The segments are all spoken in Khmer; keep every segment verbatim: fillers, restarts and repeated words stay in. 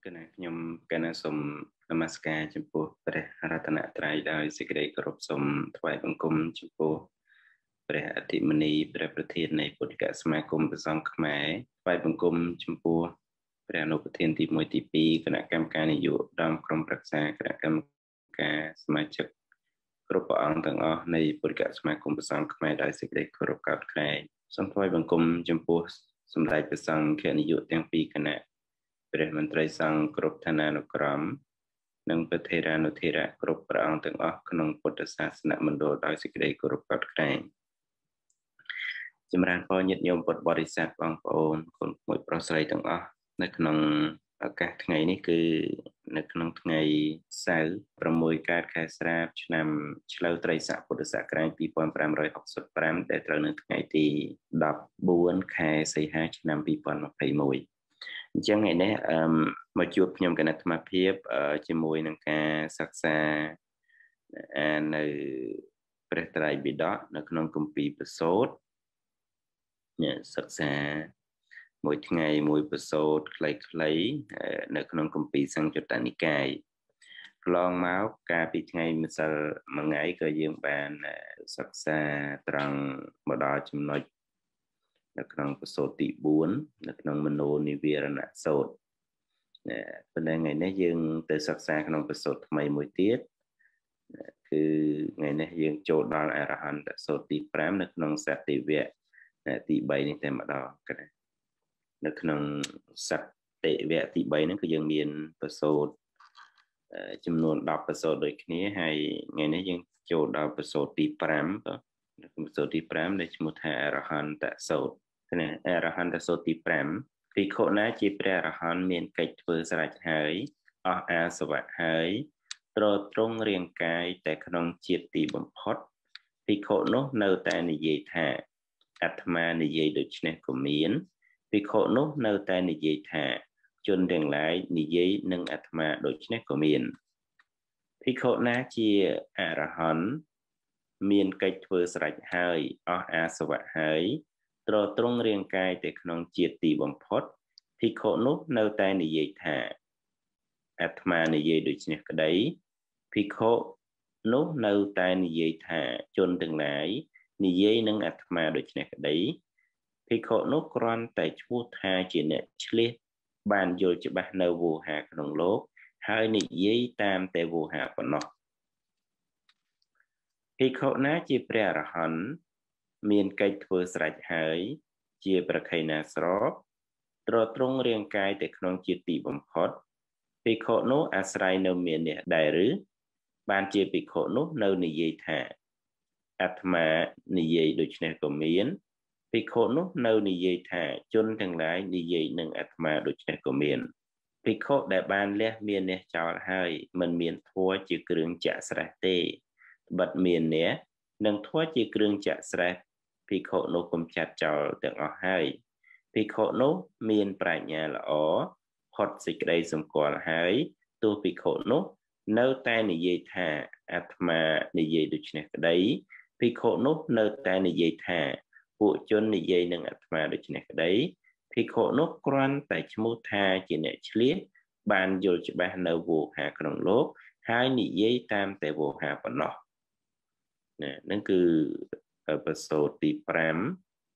cái này nhom cái này sum namaskar chim pu pre ratana trai dai sikre krop sum thwai bangkum chim pu pre atimani pre prathen nei putika samakum pasang khmer thwai bangkum chim pu pre anu prathenទីmộtទីពីរគណៈកម្មការនយោបាយដើមក្រុមប្រឹក្សាគណៈកម្មការសមាជិកគ្រប់ព្រះអង្គទាំងអស់នៃពុទ្ធិកសមាគមព្រះសង្ឃខ្មែរដោយសេចក្តីគោរពកោតក្រែងសូមថ្វាយបង្គំចំពោះសម្ដេចព្រះសង្ឃនាយកទាំងពីរគណៈព្រះមន្ត្រីសង្ឃគ្រប់ឋានានុក្រមនិងព្រះថេរានុថេរៈគ្រប់ព្រះអង្គទាំងអស់ក្នុងពុទ្ធសាសនមណ្ឌលដោយសេចក្តីគោរពកោតក្រែងចម្រើនពរញាតិញោមពុទ្ធបរិស័ទបងប្អូនកូនមួយប្រុសស្រីទាំងអស់នៅក្នុងឱកាសថ្ងៃនេះគឺនៅក្នុងថ្ងៃសៅរ៍ប្រាំមួយកើតខែស្រាបឆ្នាំឆ្លូវត្រីស័កពុទ្ធសករាជពីរពាន់ប្រាំរយហុកសិបប្រាំដែលត្រូវនៅថ្ងៃទីដប់បួនខែសីហាឆ្នាំពីរពាន់ម្ភៃមួយអញ្ចឹងថ្ងៃនេះអឺមកជួបខ្ញុំគណៈអាត្មាភាពជាមួយនឹងការសិក្សានៅព្រះត្រៃបិដកនៅក្នុងគម្ពីរប្រសូតសិក្សាមួយថ្ងៃមួយប្រសូតខ្លីៗនៅក្នុងគម្ពីរសង្យុត្តនិកាយកន្លងមកកាលពីថ្ងៃម្សិលមួយថ្ងៃក៏យើងបានសិក្សាត្រង់មកដល់ចំណុចនៅក្នុងប្រសូតទីបួននៅក្នុងមនោនិវារណសូត្រប៉ុន្តែថ្ងៃនេះយើងទៅសិក្សាក្នុងប្រសូតថ្មីមួយទៀតគឺថ្ងៃនេះយើងចូលដល់អរហន្តសូត្រទីប្រាំនៅក្នុងសតិវៈទីបីនេះតែម្ដងកណ្ដានៅក្នុងសតិវៈទីបីហ្នឹងគឺយើងមានប្រសូតចំនួនដប់ប្រសូតដូចគ្នាហើយថ្ងៃនេះយើងចូលដល់ប្រសូតទីប្រាំបាទនៅក្នុងប្រសូតទីប្រាំដែលឈ្មោះថាអរហន្តសូត្រណាអរហន្តសូត្រទីប្រាំភិក្ខុណាជាព្រះអរហន្តមានកិច្ចធ្វើស្រេចហើយអស់អាសវៈហើយត្រត្រង់រាងកាយតែក្នុងជាតិទីបំផុតភិក្ខុនោះនៅតែនិយាយថាអាត្មានិយាយដូច្នេះក៏មានភិក្ខុនោះនៅតែនិយាយថាជនទាំងឡាយនិយាយនឹងអាត្មាដូច្នេះក៏មានភិក្ខុណាជាអរហន្តមានកិច្ចធ្វើស្រេចហើយអស់អាសវៈហើយត្រត្រង់រាងកាយតែក្នុងជាតិទីបំផុតភិក្ខុនោះនៅតែនិយាយថាអាត្មានិយាយដូច្នេះក្តីភិក្ខុនោះនៅតែនិយាយថាជនទាំងឡាយនិយាយនឹងអាត្មាដូច្នេះក្តីភិក្ខុនោះគ្រាន់តែឈ្មោះថាជាអ្នកឆ្លៀសបានយល់ច្បាស់នៅវោហារក្នុងលោកហើយនិយាយតាមតែវោហារប៉ុណ្ណោះភិក្ខុណាជាព្រះអរហន្តមានកិច្ចធ្វើស្រេចហើយជាប្រខៃណាស្របត្រត្រង់រាងកាយតែក្នុងជាតិទីបំផុតភិក្ខុនោះអាស្រ័យនៅមាននេះដែរឬបានជាភិក្ខុនោះនៅនិយាយថាអាត្មានិយាយដូច្នេះក៏មានភិក្ខុនោះនៅនិយាយថាជនទាំងឡាយនិយាយនឹងអាត្មាដូច្នេះក៏មានភិក្ខុដែលបានលះមាននេះចោលហើយមិនមានធัวជាគ្រឿងចាក់ស្រេះទេបិទមាននេះនឹងធัวជាគ្រឿងចាក់ស្រេះភិក្ខុនោះកុំចាត់ចោលទាំងអស់ហើយភិក្ខុនោះមានប្រាជ្ញាល្អផុតសេចក្តីសម្គាល់ហើយទោះភិក្ខុនោះនៅតែនិយាយថាអាត្មានិយាយដូច្នេះក្តីភិក្ខុនោះនៅតែនិយាយថាពួកជននិយាយនឹងអាត្មាដូច្នេះក្តីភិក្ខុនោះគ្រាន់តែឈ្មោះថាជាអ្នកឆ្លៀសបានយល់ច្បាស់នៅវោហារក្នុងលោកហើយនិយាយតាមតែវោហារប៉ុណ្ណោះណានឹងគឺប្រសូតទីប្រាំ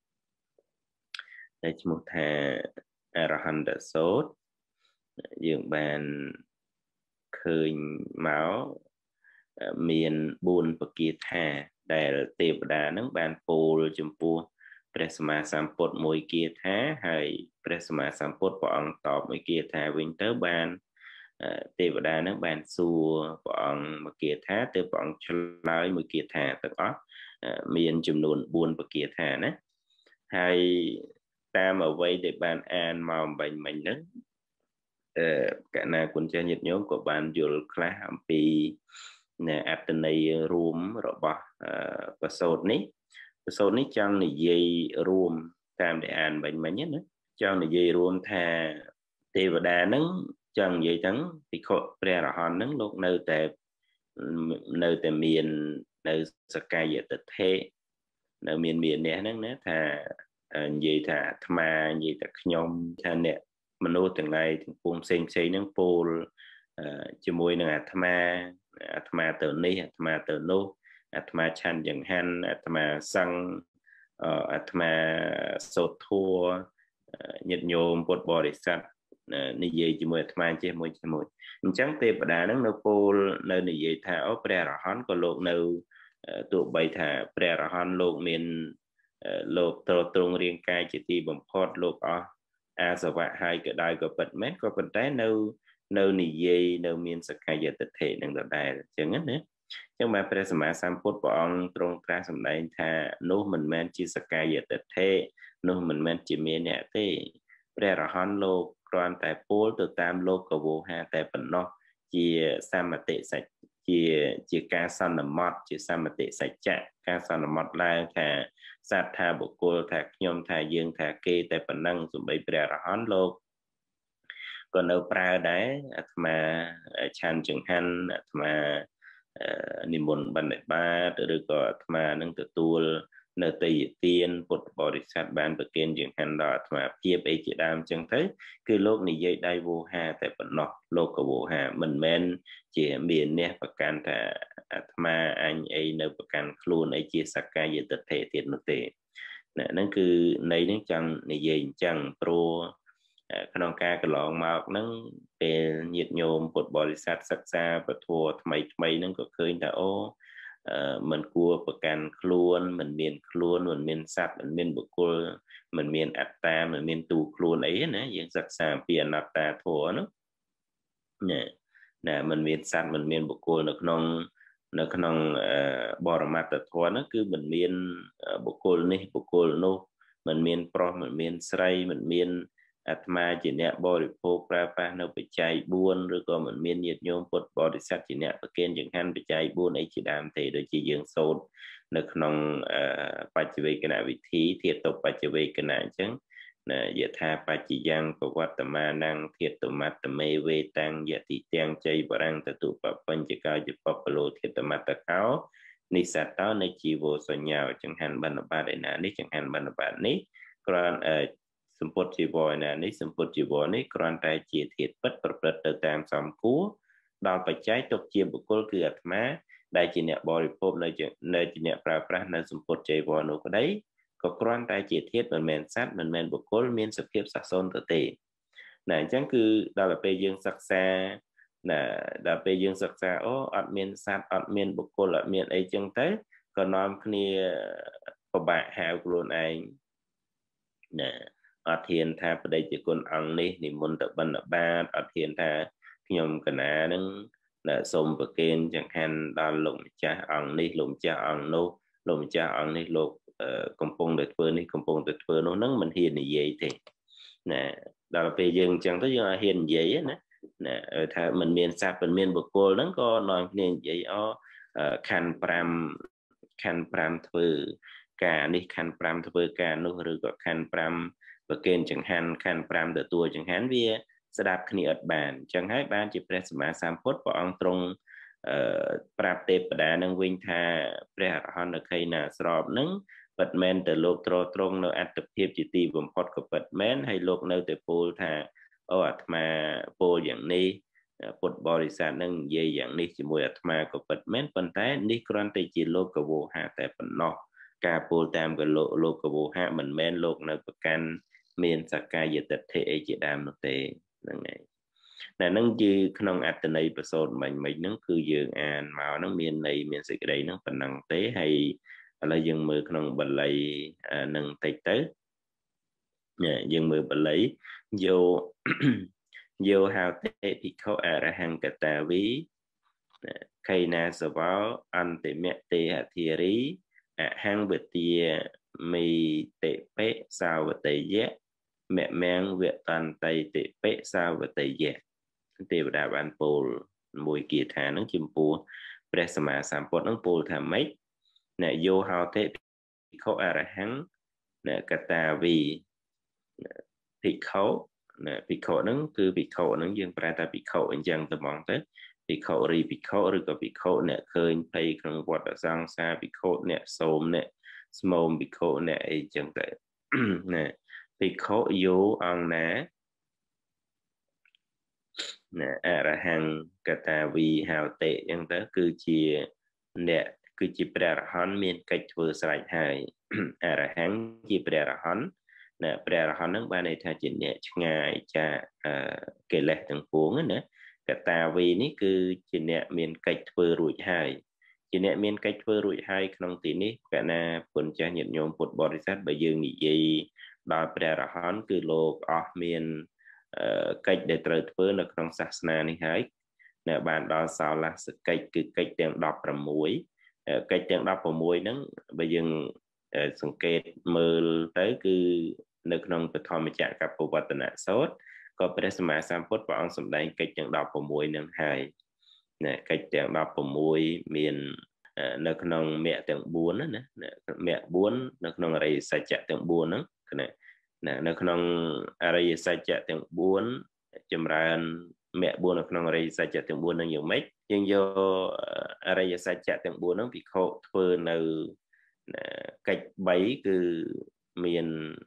ដែលឈ្មោះថាអរហន្តសូត្រយើងបានឃើញមកមានបួនបគាថាដែលទេវតានឹងបានពោលចំពោះព្រះសម្មាសម្ពុទ្ធមួយគាថាហើយព្រះសម្មាសម្ពុទ្ធព្រះអង្គតបមួយគាថាវិញទៅបានទេវតានឹងបានសួរព្រះអង្គមួយគាថាទើបព្រះអង្គឆ្លើយមួយគាថាទាំងអស់មានចំនួនបួនបគាថាណាហើយតាមអ្វីដែលបានអានមកអំបញ្ញមិញហ្នឹងអឺកណាគុណចាស់ញាតិញោមក៏បានយល់ខ្លះអំពីអត្ថន័យរួមរបស់ប្រសូតនេះប្រសូតនេះចង់និយាយរួមតាមដែលអានមិញមិញណាចង់និយាយរួមថាទេវតាហ្នឹងចង់និយាយទាំងភិក្ខុព្រះអរហន្តហ្នឹងលោកនៅតែនៅតែមាននៅសកាយតិថេនៅមានមាននេះហ្នឹងណាថានិយាយថាអាត្មានិយាយថាខ្ញុំថាអ្នកមនុស្សទាំងឡាយទាំងពួងផ្សេងផ្សេងហ្នឹងពោលជាមួយនឹងអាត្មាអាត្មាទៅនេះអាត្មាទៅនោះអាត្មាឆាន់ចង្ហាន់អាត្មាសឹងអាត្មាសូត្រធัวញាតិញោមពុទ្ធបរិស័ទនិយាយជាមួយអាត្មាចេះមួយជាមួយអញ្ចឹងទេវតាហ្នឹងនៅពោលនៅនិយាយថាអូព្រះអរហន្តក៏លោកនៅទោះបីថាព្រះអរហន្តលោកមានលោកត្រត្រង់រាងកាយជាទីបំផុតលោកអស់អាសវៈហើយក៏ដោយក៏ពិតមែនក៏ប៉ុន្តែនៅនៅនិយាយនៅមានសក្កាយទិដ្ឋិនឹងដដែលអញ្ចឹងណាអញ្ចឹងបាទព្រះសម្មាសម្ពុទ្ធព្រះអង្គទ្រង់ត្រាស់សម្ដែងថានោះមិនមែនជាសក្កាយទិដ្ឋិនោះមិនមែនជាមានអ្នកទេព្រះអរហន្តលោកគ្រាន់តែពោលទៅតាមលោកកវោហាតែប៉ុណ្ណោះជាសមតិសច្ចជាជាការសន្មតជាសមតិសច្ចៈការសន្មតឡើងថាសត្វថាបុគ្គលថាខ្ញុំថាយើងថាគេតែប៉ុណ្ណឹងសូម្បីព្រះអរហន្តលោកក៏នៅប្រើដែរអាត្មាឆាន់ចង្ហាន់អាត្មានិមន្តបណ្ឌិតបាតឬក៏អាត្មានឹងទទួលនៅតេយ្យទានពុទ្ធបរិស័ទបានប្រគេនចង្ហាន់ដល់អាត្មាភាពអីជាដើមអញ្ចឹងទៅគឺលោកនិយាយដៃវោហាតែប៉ុណ្ណោះលោកកវោហាមិនមែនជាមានអ្នកប្រកាន់ថាអាត្មាអញអីនៅប្រកាន់ខ្លួនអីជាសក្កាយទិដ្ឋិទៀតនោះទេហ្នឹងគឺន័យហ្នឹងចង់និយាយអញ្ចឹងព្រោះក្នុងការកន្លងមកហ្នឹងពេលញាតិញោមពុទ្ធបរិស័ទសិក្សាពធថ្មីថ្មីហ្នឹងក៏ឃើញថាអូមិនគួរប្រកាន់ខ្លួនមិនមានខ្លួនមិនមានសត្វមិនមានបុគ្គលមិនមានអត្តាមិនមានទូខ្លួនអីណាយើងសិក្សាអំពីអនត្តាធម៌ហ្នឹងណាណាមិនមានសត្វមិនមានបុគ្គលនៅក្នុងនៅក្នុងបរមត្តធម៌ហ្នឹងគឺមិនមានបុគ្គលនេះបុគ្គលនោះមិនមានប្រុសមិនមានស្រីមិនមានអាត្មាជាអ្នកបរិភោគប្រើប្រាស់នៅបច្ច័យបួនឬក៏មិនមានញាតិញោមពុទ្ធបរិស័ទជាអ្នកប្រគេនចង្ហាន់បច្ច័យបួនអីជាដើមទេដូចជាយើងសូត្រនៅក្នុងបច្ចវេកនវិធីធាតុបច្ចវេកនៈអញ្ចឹងណាយថាបច្ចយ៉ាងប្រវត្តមានាំងធាតុមត្តមេវេតាំងយតិទាំងជ័យបរាំងតតុបបញ្ចកោជាបបលោធាតុមត្តកោនិសតោនៃជីវោសញ្ញោចង្ហាន់បណ្ឌបាតឯណានេះចង្ហាន់បណ្ឌបាតនេះគ្រាន់សម្ពុតជីវរណានេះសម្ពុតជីវរនេះគ្រាន់តែជាធាតុពិតប្រព្រឹត្តទៅតាមសំគួរដល់បច្ច័យទុកជាបុគ្គលគឺអាត្មាដែលជាអ្នកបរិភោគនៅនៅជាអ្នកប្រើប្រាស់នៅសម្ពុតជីវរនោះក្តីក៏គ្រាន់តែជាធាតុមិនមែនសត្វមិនមែនបុគ្គលមានសភាពសះសូន្យទៅទេណាអញ្ចឹងគឺដល់ពេលយើងសិក្សាណាដល់ពេលយើងសិក្សាអូអត់មានសត្វអត់មានបុគ្គលអត់មានអីចឹងទៅក៏នាំគ្នាពិបាកហៅខ្លួនឯងណាអត់ហ៊ានថាបដិជាគុណអង្គនេះនិមន្តទៅបណ្ឌបាតអត់ហ៊ានថាខ្ញុំកណានឹងសូមប្រគេនចង្ហាន់ដល់លោកម្ចាស់អង្គនេះលោកម្ចាស់អង្គនោះលោកម្ចាស់អង្គនេះលោកកំពុងតែធ្វើនេះកំពុងតែធ្វើនោះហ្នឹងមិនហ៊ាននិយាយទេណាដល់ពេលយើងអញ្ចឹងទៅយើងអត់ហ៊ាននិយាយណាណាថាមិនមានសត្វមិនមានបុគ្គលហ្នឹងក៏នាំគ្នានិយាយអូខណ្ឌប្រាំខណ្ឌប្រាំធ្វើការនេះខណ្ឌប្រាំធ្វើការនោះឬក៏ខណ្ឌប្រាំប្រគេនចង្ហាន់ខណ្ឌប្រាំទទួលចង្ហាន់វាស្ដាប់គ្នាអត់បានអញ្ចឹងហើយបានជាព្រះសម្មាសម្ពុទ្ធព្រះអង្គទ្រង់អឺប្រាប់ទេពតានឹងវិញថាព្រះអរហន្តនៅខៃណាស្របនឹងពិតមែនទៅលោកត្រត្រង់នៅអត្តភាពជាទីបំផុតក៏ពិតមែនហើយលោកនៅតែពោលថាអូអាត្មាពោលយ៉ាងនេះពុទ្ធបរិស័ទនឹងនិយាយយ៉ាងនេះជាមួយអាត្មាក៏ពិតមែនប៉ុន្តែនេះគ្រាន់តែជាលោកកវោហាតែប៉ុណ្ណោះការពោលតាមកលោកលោកកវោហាមិនមែនលោកនៅប្រកាន់មានសក្កាយទិដ្ឋិអីជាដើមនោះទេហ្នឹងហើយតែហ្នឹងគឺក្នុងអត្តន័យប្រសូតមិញមិញហ្នឹងគឺយើងអានមកហ្នឹងមានន័យមានសេចក្តីហ្នឹងប៉ុណ្ណឹងទេហើយឥឡូវយើងមើលក្នុងបាលីនឹងតិចទៅយើងមើលបាលីយោយោហៅទេភិក្ខុអរហង្គតាវីខៃណាសវោអន្តិមទេហធិរីអហង្វទាមីតិបេសាវតេយៈមមាំងវតន្តិតិបេសាវតេយៈទេវតាបានពោលមួយគាថានឹងចំពោះព្រះសម្មាសម្ពុទ្ធនឹងពោលថាម៉េចណយោហោទេភិក្ខុអរហង្គកតាវីភិក្ខុណាភិក្ខុហ្នឹងគឺភិក្ខុហ្នឹងយើងប្រែថាភិក្ខុអញ្ចឹងទៅហ្មងទៅភិក្ខុរីភិក្ខុឬក៏ភិក្ខុអ្នកឃើញភ័យក្នុងវត្តសង្សារភិក្ខុអ្នកសូមអ្នកស្មោមភិក្ខុអ្នកអីចឹងទៅណាភិក្ខុយោអង្គណា à ra hàng cả ta vì hào tệ nhưng đó cứ chỉ nè cứ chỉ bè ra hòn miền cách vừa sạch hay à ra hàng chỉ bè ra hòn nè bè ra hòn nó ban này thay chỉ nè ngày cha kể lệ từng cuốn nữa cả ta vì ní cứ chỉ nè miền cách vừa rụi hay chỉ nè miền cách vừa rụi hay trong tí ní cả na quân cha nhận nhôm một bò sát bây giờ nghỉ gì đòi bè ra hòn cứ lô ở miền cách để trờiធ្វើនៅក្នុងសាសនានេះហើយនៅបានដល់សោឡាសកិច្ចគឺកិច្ចទាំងដប់ប្រាំមួយកិច្ចទាំងដប់ប្រាំមួយហ្នឹងបើយើងសង្កេតមើលទៅគឺនៅក្នុងពធម្មចក្រកបវត្តនសូត្រក៏ព្រះសម្មាសម្ពុទ្ធព្រះអង្គសម្ដែងកិច្ចទាំងដប់ប្រាំមួយហ្នឹងហើយណាកិច្ចទាំងដប់ប្រាំមួយមាននៅក្នុងមគ្គទាំងបួនណាមគ្គបួននៅក្នុងអរិយសច្ចៈទាំងបួនហ្នឹងណានៅក្នុងអរិយសច្ចៈទាំងបួនចម្រើនមគ្គបួននៅក្នុងអរិយសច្ចៈទាំងបួននឹងយ៉ាងម៉េចយើងយកអរិយសច្ចៈទាំងបួនហ្នឹងពិខុធ្វើនៅកិច្ចបីគឺមាន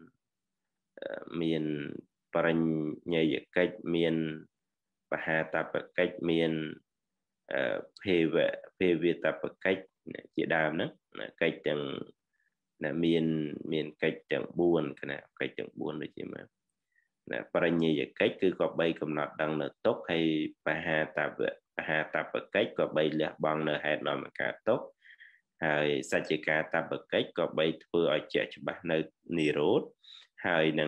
មានបរិញ្ញយកិច្ចមានបហាតបកិច្ចមានភេវភេវតបកិច្ចជាដើមហ្នឹងកិច្ចទាំងមានមានកិច្ចទាំងបួនគណៈកិច្ចទាំងបួនដូចជាមកណាបរិញ្ញយកិច្ចគឺក៏បីកំណត់ដឹងនៅទុកហើយបហាតបបហាតបកិច្ចក៏បីលះបង់នៅហេតុនាំមកកើតទុកហើយសច្ចកាតបកិច្ចក៏បីធ្វើឲ្យជាក់ច្បាស់នៅនិរោធហើយនឹង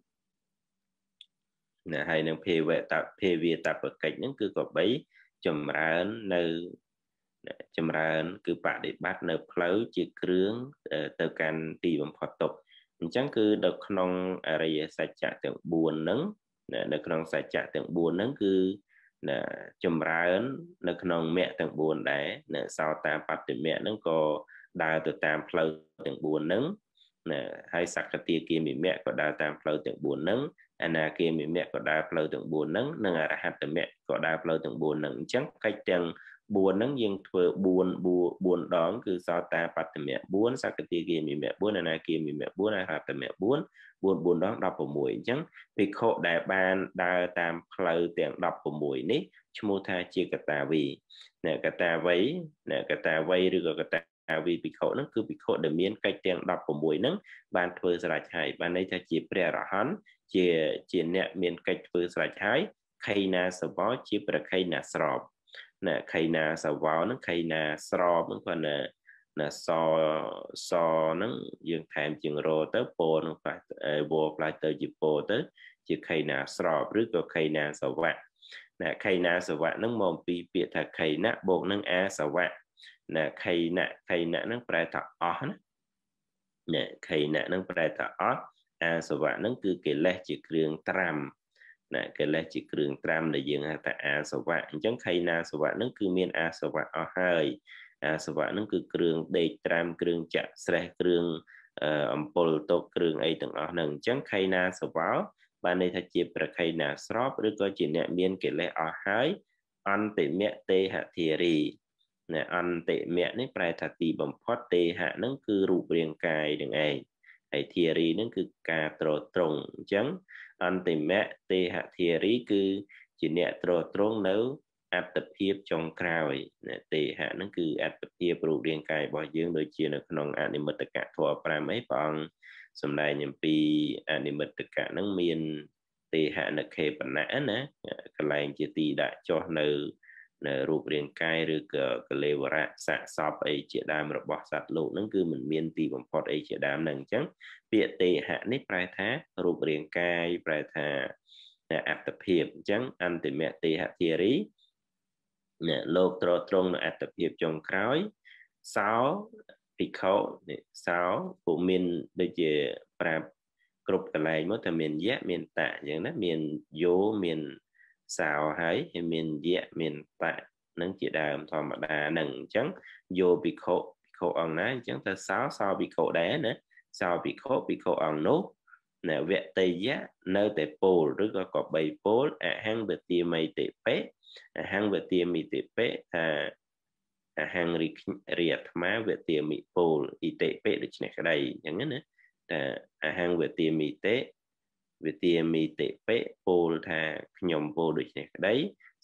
ណាហើយនឹងភេវតភេវតបកិច្ចហ្នឹងគឺក៏បីចម្រើននៅចម្រើនគឺបដិបត្តិនៅផ្លូវជាគ្រឿងទៅកាន់ទីបំផុតទុកអញ្ចឹងគឺនៅក្នុងអរិយសច្ចៈទាំងបួនហ្នឹងនៅក្នុងសច្ចៈទាំងបួនហ្នឹងគឺចម្រើននៅក្នុងមគ្គទាំងបួនដែរនៅសោតាបត្តមគ្គហ្នឹងក៏ដើរទៅតាមផ្លូវទាំងបួនហ្នឹងណាហើយសក្កទាគាមិមគ្គក៏ដើរតាមផ្លូវទាំងបួនហ្នឹងអនាគាមិមគ្គក៏ដើរផ្លូវទាំងបួនហ្នឹងនិងអរហត្តមគ្គក៏ដើរផ្លូវទាំងបួនហ្នឹងអញ្ចឹងកិច្ចទាំងបួនហ្នឹងយើងធ្វើបួនបួនដងគឺសោតាបត្តមគ្គបួនសក្កទាគាមិមគ្គបួនអនាគាមិមគ្គបួនអរហត្តមគ្គបួនបួនបួនដងដប់ប្រាំមួយអញ្ចឹងភិក្ខុដែលបានដើរតាមផ្លូវទាំងដប់ប្រាំមួយនេះឈ្មោះថាជាកតាវីណែកតាវីណែកតាវីឬក៏កតាវីភិក្ខុហ្នឹងគឺភិក្ខុដែលមានកិច្ចទាំងដប់ប្រាំមួយហ្នឹងបានធ្វើស្រេចហើយបានន័យថាជាព្រះអរហន្តជាជាអ្នកមានកិច្ចធ្វើស្រេចហើយខៃណាសវោជាប្រខៃណាស្របណែខៃណាសវោហ្នឹងខៃណាស្របហ្នឹងគាត់ណាណាសសហ្នឹងយើងថែមជាងរទៅពោនឹងផ្លាស់វោផ្លាស់ទៅជាពោទៅជាខៃណាស្របឬក៏ខៃណាសវៈណែខៃណាសវៈហ្នឹងមកពីពាក្យថាខៃណាបូកនឹងអាសវៈណែខៃណាខៃណាហ្នឹងប្រែថាអស់ណាណែខៃណាហ្នឹងប្រែថាអស់អាសវៈហ្នឹងគឺកិលេសជាគ្រឿងត្រាំណែកិលេសជាគ្រឿងត្រាំដែលយើងហៅថាអាសវៈអញ្ចឹងខៃណាសវៈហ្នឹងគឺមានអាសវៈអស់ហើយអាសវៈហ្នឹងគឺគ្រឿងដេកត្រាំគ្រឿងចាក់ស្រេះគ្រឿងអំពុលតោគ្រឿងអីទាំងអស់ហ្នឹងអញ្ចឹងខៃណាសវោបានន័យថាជាប្រខៃណាស្របឬក៏ជាអ្នកមានកិលេសអស់ហើយអន្តិមៈទេហធារីណែអន្តិមៈនេះប្រែថាទីបំផុតទេហៈហ្នឹងគឺរូបរាងកាយនឹងឯងហើយធារីហ្នឹងគឺការត្រត្រង់អញ្ចឹងអន្តិមៈទេហធារីគឺជាអ្នកត្រត្រង់នៅអត្តភាពចុងក្រោយទេហៈហ្នឹងគឺអត្តភាពរូបរាងកាយរបស់យើងដូចជានៅក្នុងអនិមិត្តកធម៌ប្រាំអីព្រះអង្គសម្ដែងអំពីអនិមិត្តកៈហ្នឹងមានទេហៈនខេបណៈណាកន្លែងជាទីដាក់ចុះនៅនៅរូបរាងកាយឬក៏កលេវរៈសាកសពអីជាដើមរបស់សត្វលោកហ្នឹងគឺមិនមានទីបំផុតអីជាដើមហ្នឹងអញ្ចឹងពាក្យទេហៈនេះប្រែថារូបរាងកាយប្រែថាអត្តភាពអញ្ចឹងអន្តិមៈទេហធារីណែលោកត្រត្រង់នៅអត្តភាពចុងក្រោយសោភិក្ខុនេះសោពួកមានដូចជាប្រាប់គ្រប់កន្លែងមកតែមានយៈមានតៈអញ្ចឹងណាមានយោមានសោហើយហើយមានយៈមានតៈនឹងជាដើមធម្មតានឹងអញ្ចឹងយោភិក្ខុភិក្ខុអង្គណាអញ្ចឹងទៅសោសោភិក្ខុដែរណាសោភិក្ខុភិក្ខុអង្គនោះណែវតេយៈនៅតែពោលឬក៏ក៏បីពោលអហង្វទាមីតិបេអហង្វទាមីតិបេថាអហង្រិរិអាត្មាវទាមិពោលអ៊ីតិបេដូច្នេះក្តីអញ្ចឹងណាតែអហង្វទាមិតិវទាមិតិបេពោលថាខ្ញុំពោលដូច្នេះក្តី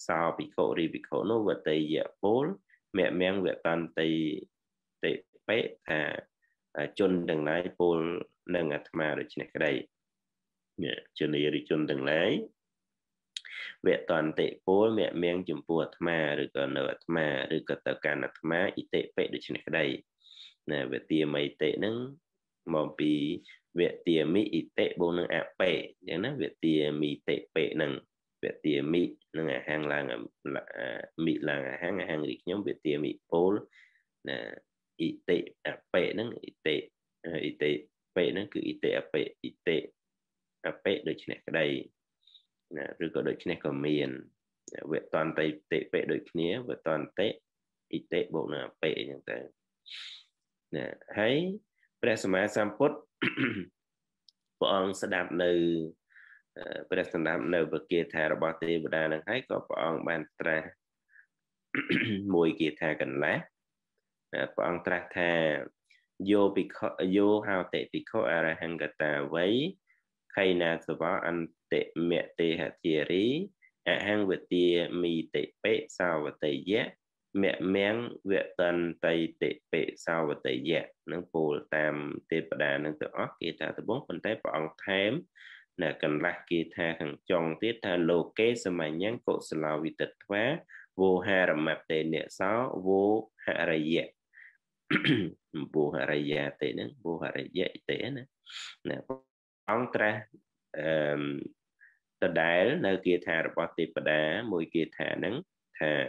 sao bị khổ đi bị khổ nó vật tây dạ bố mẹ men việc toàn tây tây bé thà chôn đừng lái bố nâng ạt mà được trên cái đây cho nên đi chôn đừng lái việc toàn tệ bố mẹ men chùm bùa mà rồi còn nợ mà rồi còn tất cả nạt mà ít tệ bé được trên cái đây nè việc tiền mấy tệ nâng mong bị việc tiền mỹ ít tệ bố nâng áp bệ chẳng nó việc tiền mỹ tệ bệ nâng việc tiền mỹ nâng à hàng làng mỹ làng hàng hàng lịch nhóm việc tiền mỹ bố nè ít tệ áp bệ nâng ít tệ ít tệ bệ nâng cứ ít tệ áp bệ ít tệ áp bệ được trên cái đây nè rồi có được trên cái miền việc toàn tệ tệ bệ được nhé việc toàn tệ ít tệ bộ nè bệ như thế nè thấyព្រះសម្មាសម្ពុទ្ធព្រះអង្គស្ដាប់នៅព្រះស្ដាប់នៅប្រគាថារបស់ទេវតានឹងហើយក៏ព្រះអង្គបានត្រាស់មួយគាថាកន្លះព្រះអង្គត្រាស់ថាយោភិក្ខុយោហោតិភិក្ខុអរហង្គតាវៃខៃណាសវអន្តិមទេហតិរីអហង្វទាមីតិបេសាវតិយៈmẹ men việc tần tây tệ bệ sao và tây dạ nâng phù tam tê bà đà nâng tự óc kia ta tự bốn phần tế bọn thém nè cần lạc kia tha thằng chồng tiết tha lô kế sa mà nhắn cổ sà lào vì tịch hóa vô hà rầm mạp tê nẹ sáu vô hạ rà dạ vô hạ rà dạ tê nâng vô hạ rà dạ tê nè nè bọn tra tà đá nơi kia tha rà bó tê bà đà mùi kia tha nâng tha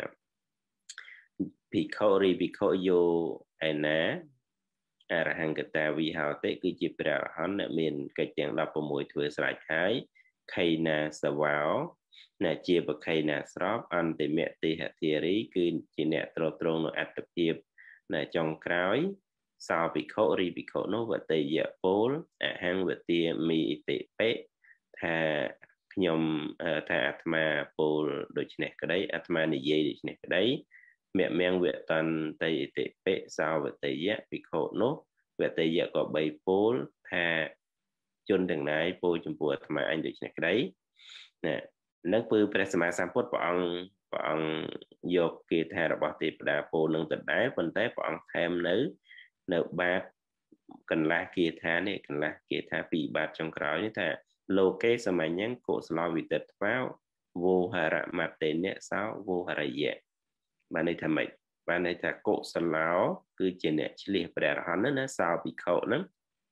bị khổ ri bị khổ vô ai ná à ra hàng cái ta vì hào tế cứ chịp ra hắn là mình cái chẳng đọc vào mùi thừa sạch hái khay na sa vào nè chia bậc khay na srop ăn thì mẹ tì hạt thì rí cứ chỉ nè trô trô nó ạt tập hiệp nè trong khói sao bị khổ ri bị khổ nó vật tì dạ bố à hàng vật tì mì tì bế thà nhom thà atma bố đôi chân này cái đấy atma này dây đôi chân này cái đấy mẹ men việc toàn tây tệ bệ sao về tây giác bị khổ nốt về tây giác có bảy phố tha chôn đằng này phố trong buổi mà anh được cái đấy nè nước bự presma samput bọn bọn dục kia tha là bỏ tiệp đà phố nâng tịch đáy phần tế bọn thêm nữ nữ ba cần la kia tha này cần la kia tha bị bạt trong khói như thế lô kế sao mà nhắn cổ slo vì tịch vào vô hà rạ mặt tên nè sao vô hà rạ dạ bạn này thầm mệt bạn này thà cổ sờ láo cứ chỉ nè chỉ liệt bè hắn nó sao bị khổ lắm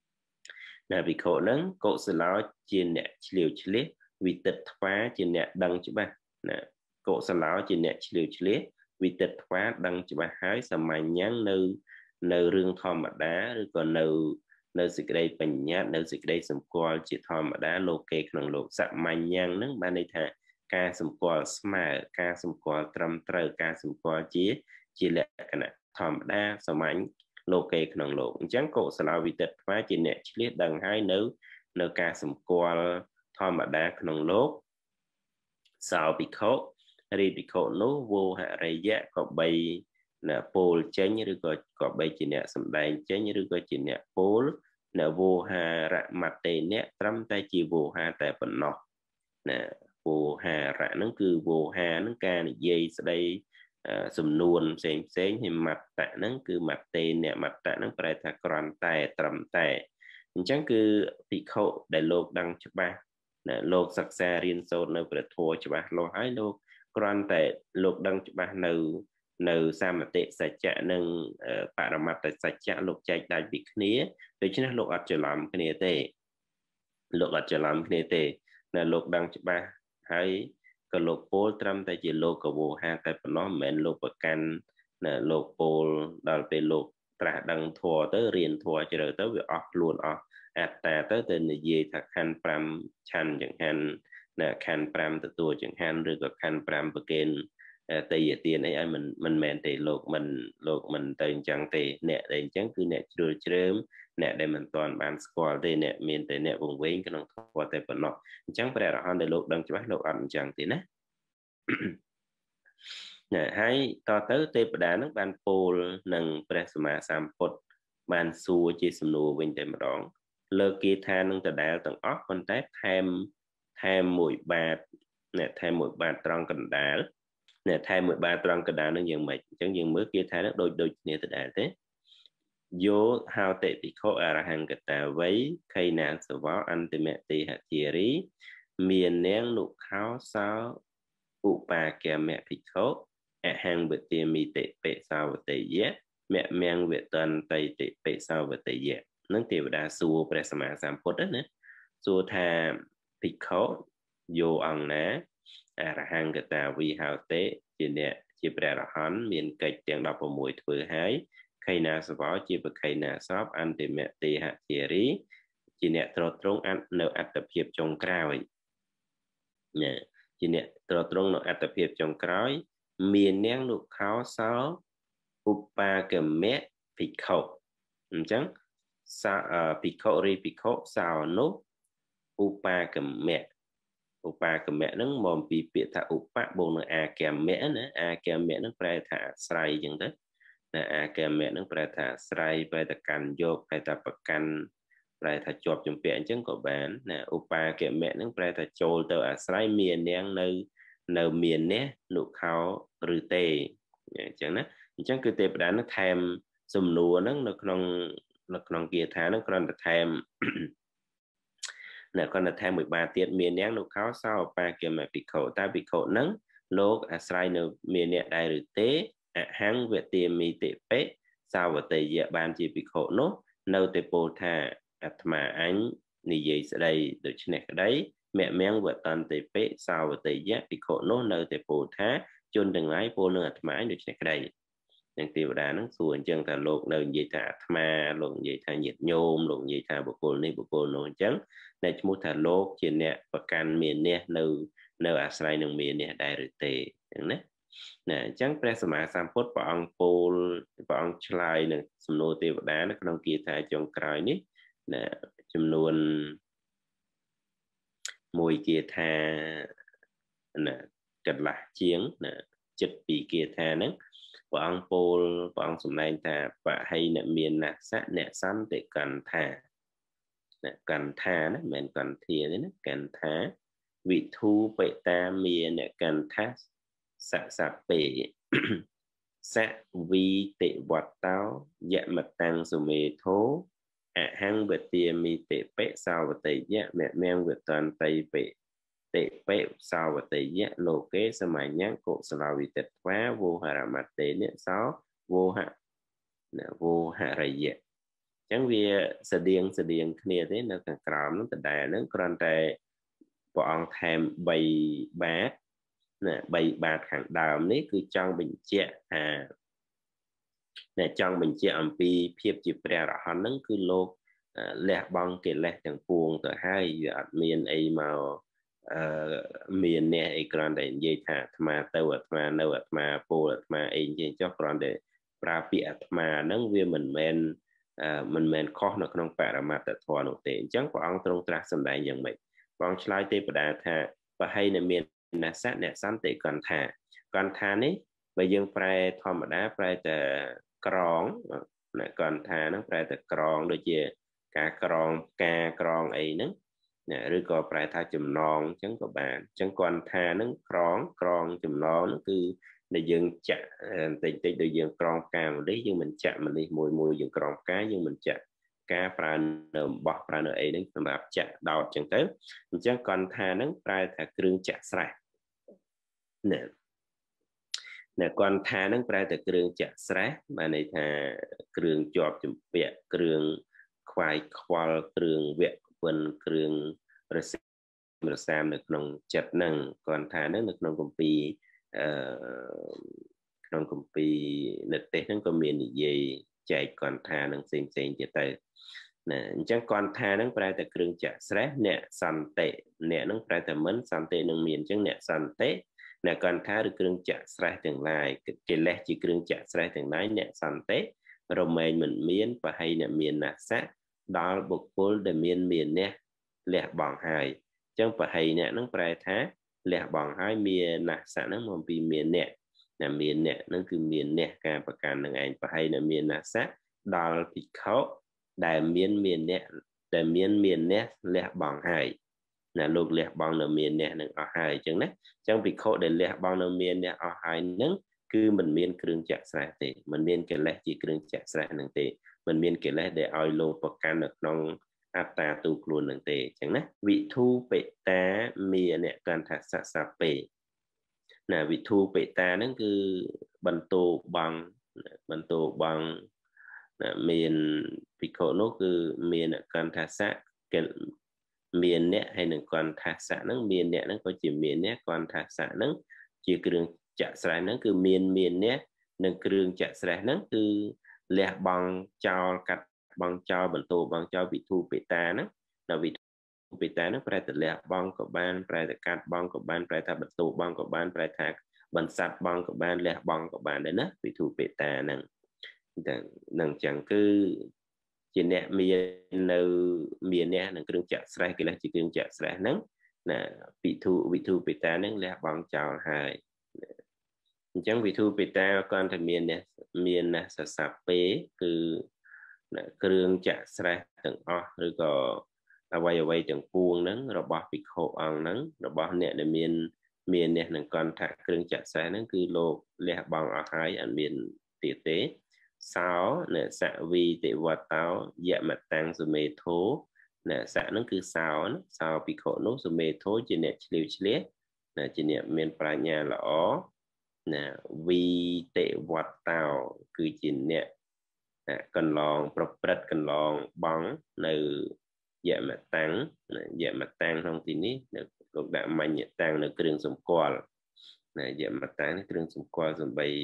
là bị khổ lắm cổ sờ láo chỉ nè chỉ liều chỉ liệt vì tịch hóa chỉ nè đăng chứ ba nè cổ sờ láo chỉ nè chỉ liều chỉ liệt vì tịch hóa đăng chứ ba hái sầm mày nhắn nơi nơi rương thom mà đá rồi còn nơi nơi sự đây bình nhát nơi sự đây sầm qua chỉ thom mà đá lô kê khổng lồ sạm mày nhang nấng bạn này thà ca sum qua smile ca sum qua trầm trời ca sum qua chia chia lệ cái này thầm đa sầm ảnh lô kê khổng lồ trắng cổ sào vị tịch hóa chỉ nè chỉ liệt đằng hai nữ nữ ca sum qua thầm đa khổng lồ sao bị khổ ri bị khổ nô vô hạ rây giá có bay nè pol chén như có có bay chỉ nè sầm đai chén như có chỉ nè pol nè vô hà rạ mặt tề nè trầm tay chỉ vô hà tại phần nọ nè vô hà rạ nó cứ vô hà nó ca này dây sau đây sum nuôn xem xem thì mặt tạ nó cứ mặt tên nè mặt tạ nó phải thật còn tài trầm tài chẳng cứ bị khổ để lột đăng cho ba nè lột sắc xa riêng sâu nơi phải thua cho ba lột hai lột còn tài lột đăng cho ba nâu nâu sa mà tệ sạch chạ nâng bà mặt tại sạch chạ lột chạy đại bị khía để cho nó lột ở trở làm khía tệ lột ở trở làm khía tệ nè lột đăng cho ba hay cái lô pol trâm tại chỉ lô cầu vô ha tại nó mền lô bậc can nè lô pol đào về lô trả đằng thua tới riêng thua cho rồi tới việc off luôn off à ta tới tên là gì thật khăn pram chan chẳng hạn nè khăn pram từ tua chẳng hạn rồi có khăn pram bậc kên tây giờ tiền ấy mình mình mền thì lô mình lô mình tên chẳng thì nè đây chẳng cứ nè đưa chớm nè đây mình toàn bàn squat đây nè miền tây nè vùng vĩnh cái nó thua tại phần nó chẳng phải là hắn để lột đằng cho bác lột ăn chẳng thì nè nè hay to tới tây đá nước ban pol nâng presma samput ban xua chia sầm nô bên tây mà đón lơ kia than nâng tờ đá tầng óc con tép thêm thêm mũi bạt nè thêm mũi bạt trong cần đá nè thay một ba trăng cái đàn nó dừng mệt chẳng dừng mới kia thay nó đôi đôi nè từ đàn thế vô hao tệ bị khổ à hàng cái ta với cây nàng sự võ anh từ mẹ tì hạt chia rí miền nén nụ kháo sao u ba kẻ mẹ bị khổ à hàng bữa tiền mi tệ bệ sao và tệ dễ mẹ mang về tuần tây tệ bệ sao và tệ dễ nâng tiêu đa xua bè sa mã giảm phốt đó nè xua thà bị khổ vô ông ná à ra hàng cái ta vì hao tế chỉ nè chỉ bè ra hắn miền kịch tiếng đọc vào mùi thứ hai cây na sờ võ chỉ bậc cây na shop ăn thì mẹ tì hạt chia rí chỉ nè trâu trống ăn nợ ăn tập hiệp trong cào nè chỉ nè trâu trống nợ ăn tập hiệp trong cào miền nén nụ kháo sáu upa cái mẹ bị khổ chẳng sao bị khổ ri bị khổ sao nốt upa cái mẹ upa cái mẹ nó mồm bị bị thà upa bồn nó a cái mẹ nữa a cái mẹ nó phải thà sai chẳng đấy nè a cái mẹ nó phải thà sai phải thà can vô phải thà bạc can phải thà chọp chụp bẹn chẳng có bán nè upa cái mẹ nó phải thà trôi từ a sai miền nén nơi nơi miền nè nụ khao rư tê chẳng đấy chẳng cứ tê đã nó thèm sum nùa nó nó không nó không kia thà nó còn là thèm nè còn là thèm mười ba tiết miền nén nụ khao sao ba kia mà bị khổ ta bị khổ nắng lô a sai nụ miền nè đại rư tê à hang về tiền mi tệ pé sao và tây dạ ban chỉ bị khổ nốt nâu tê bồ thà mà anh nì gì sẽ đây được trên này cái đấy mẹ mang vợ toàn tê pé sao và tây dạ bị khổ nốt nâu tê bồ thà chôn đừng lái bồ nữa mà được trên cái đấy nhưng tiểu đá nó xuồng chân thà lột nâu gì thà mà lột gì thà nhiệt nhôm lột gì thà bộ cô này bộ cô nô trắng này chúng ta lột trên nè và can miền nè nâu nâu à sai nông miền nè đại rực tê nè nè chẳng phảiสมาสัมพุทธព្រះអង្គពោលព្រះអង្គឆ្លើយនឹងសំណួរទេវតានៅក្នុងគាថាចុងក្រោយនេះណាចំនួនមួយគាថាណាកន្លះជាងណាចិត្តពីរគាថាហ្នឹងព្រះអង្គពោលព្រះអង្គសម្ដែងថាបហិអ្នកមានណាសៈអ្នកសន្តិកន្ថាណាកន្ថាណាមិនមែនកន្ធាទេណាកន្ថាវិធូបេតាមានអ្នកកន្ថាសៈសៈពេសៈវីតិវត្តោយមតាំងសុមេធោអហង្វទាមីតិបេសាវតេយៈមមងវតន្តិបេតិបេសាវតេយៈលោកេសមញ្ញកុសលវិទិត្វាវោហរមតេនិសោវោហៈវោហរយៈចឹងវាស្តៀងស្តៀងគ្នាទេនៅខាងក្រោមហ្នឹងដដែលហ្នឹងគ្រាន់តែព្រះអង្គថែមបីបាតnè bay ba hàng đào này cứ trong bình chè à nè trong bình chè âm pi phiệp chỉ bè ra hắn nâng cứ lô lẹ băng kể lẹ chẳng buông từ hai giờ miền ấy màu miền nè ấy còn để dây thả mà tàu mà nâu mà po mà ấy gì cho còn để pra bịa mà nâng viên mình men mình men khó nó không phải là mặt thua nổi tiền chẳng có ông trong trạc sầm đại nhận mày con slide tê bả thả và hay là miền nè sát nè sanh tệ còn thà còn thà này bây giờ phải thom đá phải từ còng nè còn thà nó phải từ còng đôi chia cả còng ca còng ấy nữa nè rồi còn phải thà chùm non chẳng có bạn chẳng còn thà nó còng còng chùm non nó cứ để dừng chặt tình tình để dừng còng ca mà đấy nhưng mình chặt mình đi mùi mùi dừng còng cá nhưng mình chặt cá phải nằm bọt phải nở ấy đấy mà chặt đào chẳng tới chẳng còn thà nó phải thà kêu chặt sải nè nè con tha nó phải từ kêu chặt sải mà này thà kêu chọp chụp bẹ kêu khoai khoal kêu vẹt quần kêu rồi rồi xem được nông chặt nâng còn thà nó được nông công ty nông công ty nợ tết nó có miền gì chạy còn thà nó xem xem chỉ tay nè chẳng còn thà nó phải từ kêu chặt sải nè sẵn tệ nè nó phải từ mến sẵn tệ nông miền chẳng nè sẵn tệ nè còn thà được kêu chặt sải từng lại cái lẽ chỉ kêu chặt sải từng lại nè sẵn tệ rồi mình mình miền và hay nè miền nè sát đó bộc phối để miền miền nè lẹ bằng hai chẳng phải hay nè nó phải thà lẹ bằng hai miền nè sát nó mong bị miền nè nè miền nè nó cứ miền nè cảประการនឹងឯង và hay nè miền nè sátដល់ពីខោដែលមានមានអ្នកដែលមានមានអ្នកលះបង់ហើយ là lúc lẹ bong nợ miền nè nâng ở hai chẳng nè chẳng bị khổ để lẹ bong nợ miền nè ở hai nâng cứ mình miên kêu chặt sạch thì mình miên cái lẽ chỉ kêu chặt sạch nâng thì mình miên cái lẽ để oi lô bậc can được nông áp ta tu luôn nâng thì chẳng nè vị thu bệ ta miền nè cần thật sạch sạch bệ là vị thu bệ ta nâng cứ bần tô bằng bần tô bằng miền bị khổ nó cứ miền cần thật sạch cái miền nè hay nâng còn thả xạ nâng miền nè nó có chỉ miền nè còn thả xạ nâng chỉ kêu chặt sải nâng cứ miền miền nè nâng kêu chặt sải nâng cứ lẹ bằng cho cắt bằng cho bẩn tổ bằng cho vị thu bị ta nè là vị thu bị ta nó phải từ lẹ bằng của ban phải từ cắt bằng của ban phải từ bẩn tổ bằng của ban phải thả bẩn sạch bằng của ban lẹ bằng của ban đấy nè vị thu bị ta nâng nâng chẳng cứ chỉ nè miền nơi miền nè nâng kêu chặt sải cái là chỉ kêu chặt sải nâng là vị thu vị thu bị ta nâng lẹ bằng cho hai chẳng vị thu bị ta con thành miền nè miền nè sạch sạch bế cứ kêu chặt sải từng o rồi có quay quay từng buông nâng rồi bỏ bị khổ ăn nâng rồi bỏ nè để miền miền nè nâng con thả kêu chặt sải nâng cứ lô lẹ bằng ở hai ở miền tiệt tế sáu nè xạ vi tệ vật táo dạ mặt tăng rồi mê thố nè xạ nó cứ sáu nó sáu bị khổ nốt rồi mê thố chỉ nè liều chliết nè chỉ nè miền pra nhà là ó nè vi tệ vật táo cứ chỉ nè cần lòng proprét cần lòng bóng từ dạ mặt tăng dạ mặt tăng không thì ní lúc đã mạnh dạ tăng là kêu sum qual nè dạ mặt tăng nó kêu sum qual rồi bay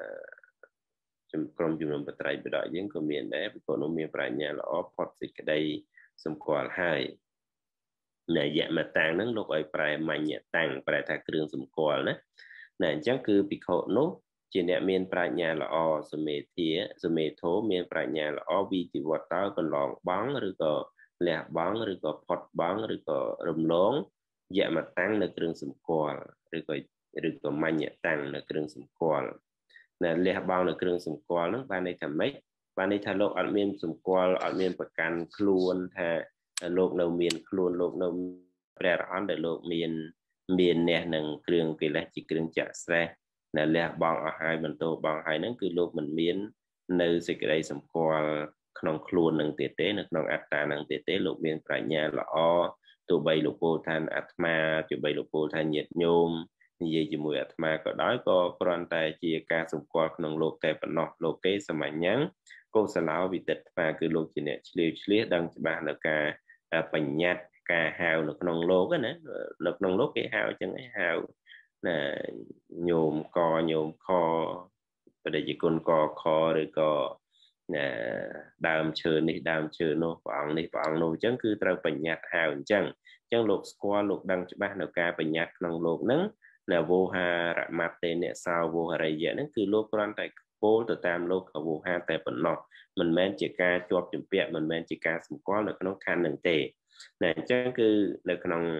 ក្រុមជំនុំបត្រៃបដកយើងក៏មានដែរព្រោះនោះមានប្រាជ្ញាល្អផុតសេចក្តីសម្គាល់ហើយណែយមតាំងហ្នឹងលោកឲ្យប្រែមញ្ញតាំងប្រែថាគ្រឿងសម្គាល់ណាណែអញ្ចឹងគឺភិក្ខុនោះជាអ្នកមានប្រាជ្ញាល្អសមេធាសមេធោមានប្រាជ្ញាល្អវិទិវត្តកន្លងបងឬក៏លះបងឬក៏ផុតបងឬក៏រំលងយមតាំងនៅគ្រឿងសម្គាល់ឬក៏ឬក៏មញ្ញតាំងនៅគ្រឿងសម្គាល់nè lẽ bao là kêu sủng qual nó ban này thầm mấy ban này thà lộc ở miền sủng qual ở miền bậc can luôn thà lộc nâu miền luôn lộc nâu bè rán để lộc miền miền nè nằng kêu cái là chỉ kêu chặt xe nè lẽ bao ở hai bên tô bao hai nó cứ lộc mình miền nơi sẽ cái đây sủng qual nòng luôn nằng tiệt tế nằng ắt ta nằng tiệt tế lộc miền phải nhà là o tụ bay lộc bồ than atma tụ bay lộc bồ than nhiệt nhôm như chỉ mùi mà có đói có còn tại chỉ ca sủng qual nông lô kẹp nọ lô kế sầm nhắn cô sẽ lão bị tịch và cứ lô chỉ nè liều liế đăng cho bạn là ca bành nhát ca hào được nông lô cái nữa được nông lô cái hào chẳng ấy hào là nhôm co nhôm kho và để chỉ con co kho rồi có nè đàm chờ này đàm chờ nô vọng này vọng nô chẳng cứ trao bành nhát hào chẳng chẳng lô squal lô đăng cho bạn là ca bành nhát nông lô nắng là vô ha rạ mặt tên nè sao vô hà rây nó cứ lô con tại phố từ tam lô cả vô ha tại phần nọ mình men chỉ ca cho chuẩn bị mình men chỉ ca sủng có là nó khăn đừng tệ nè chắc cứ là con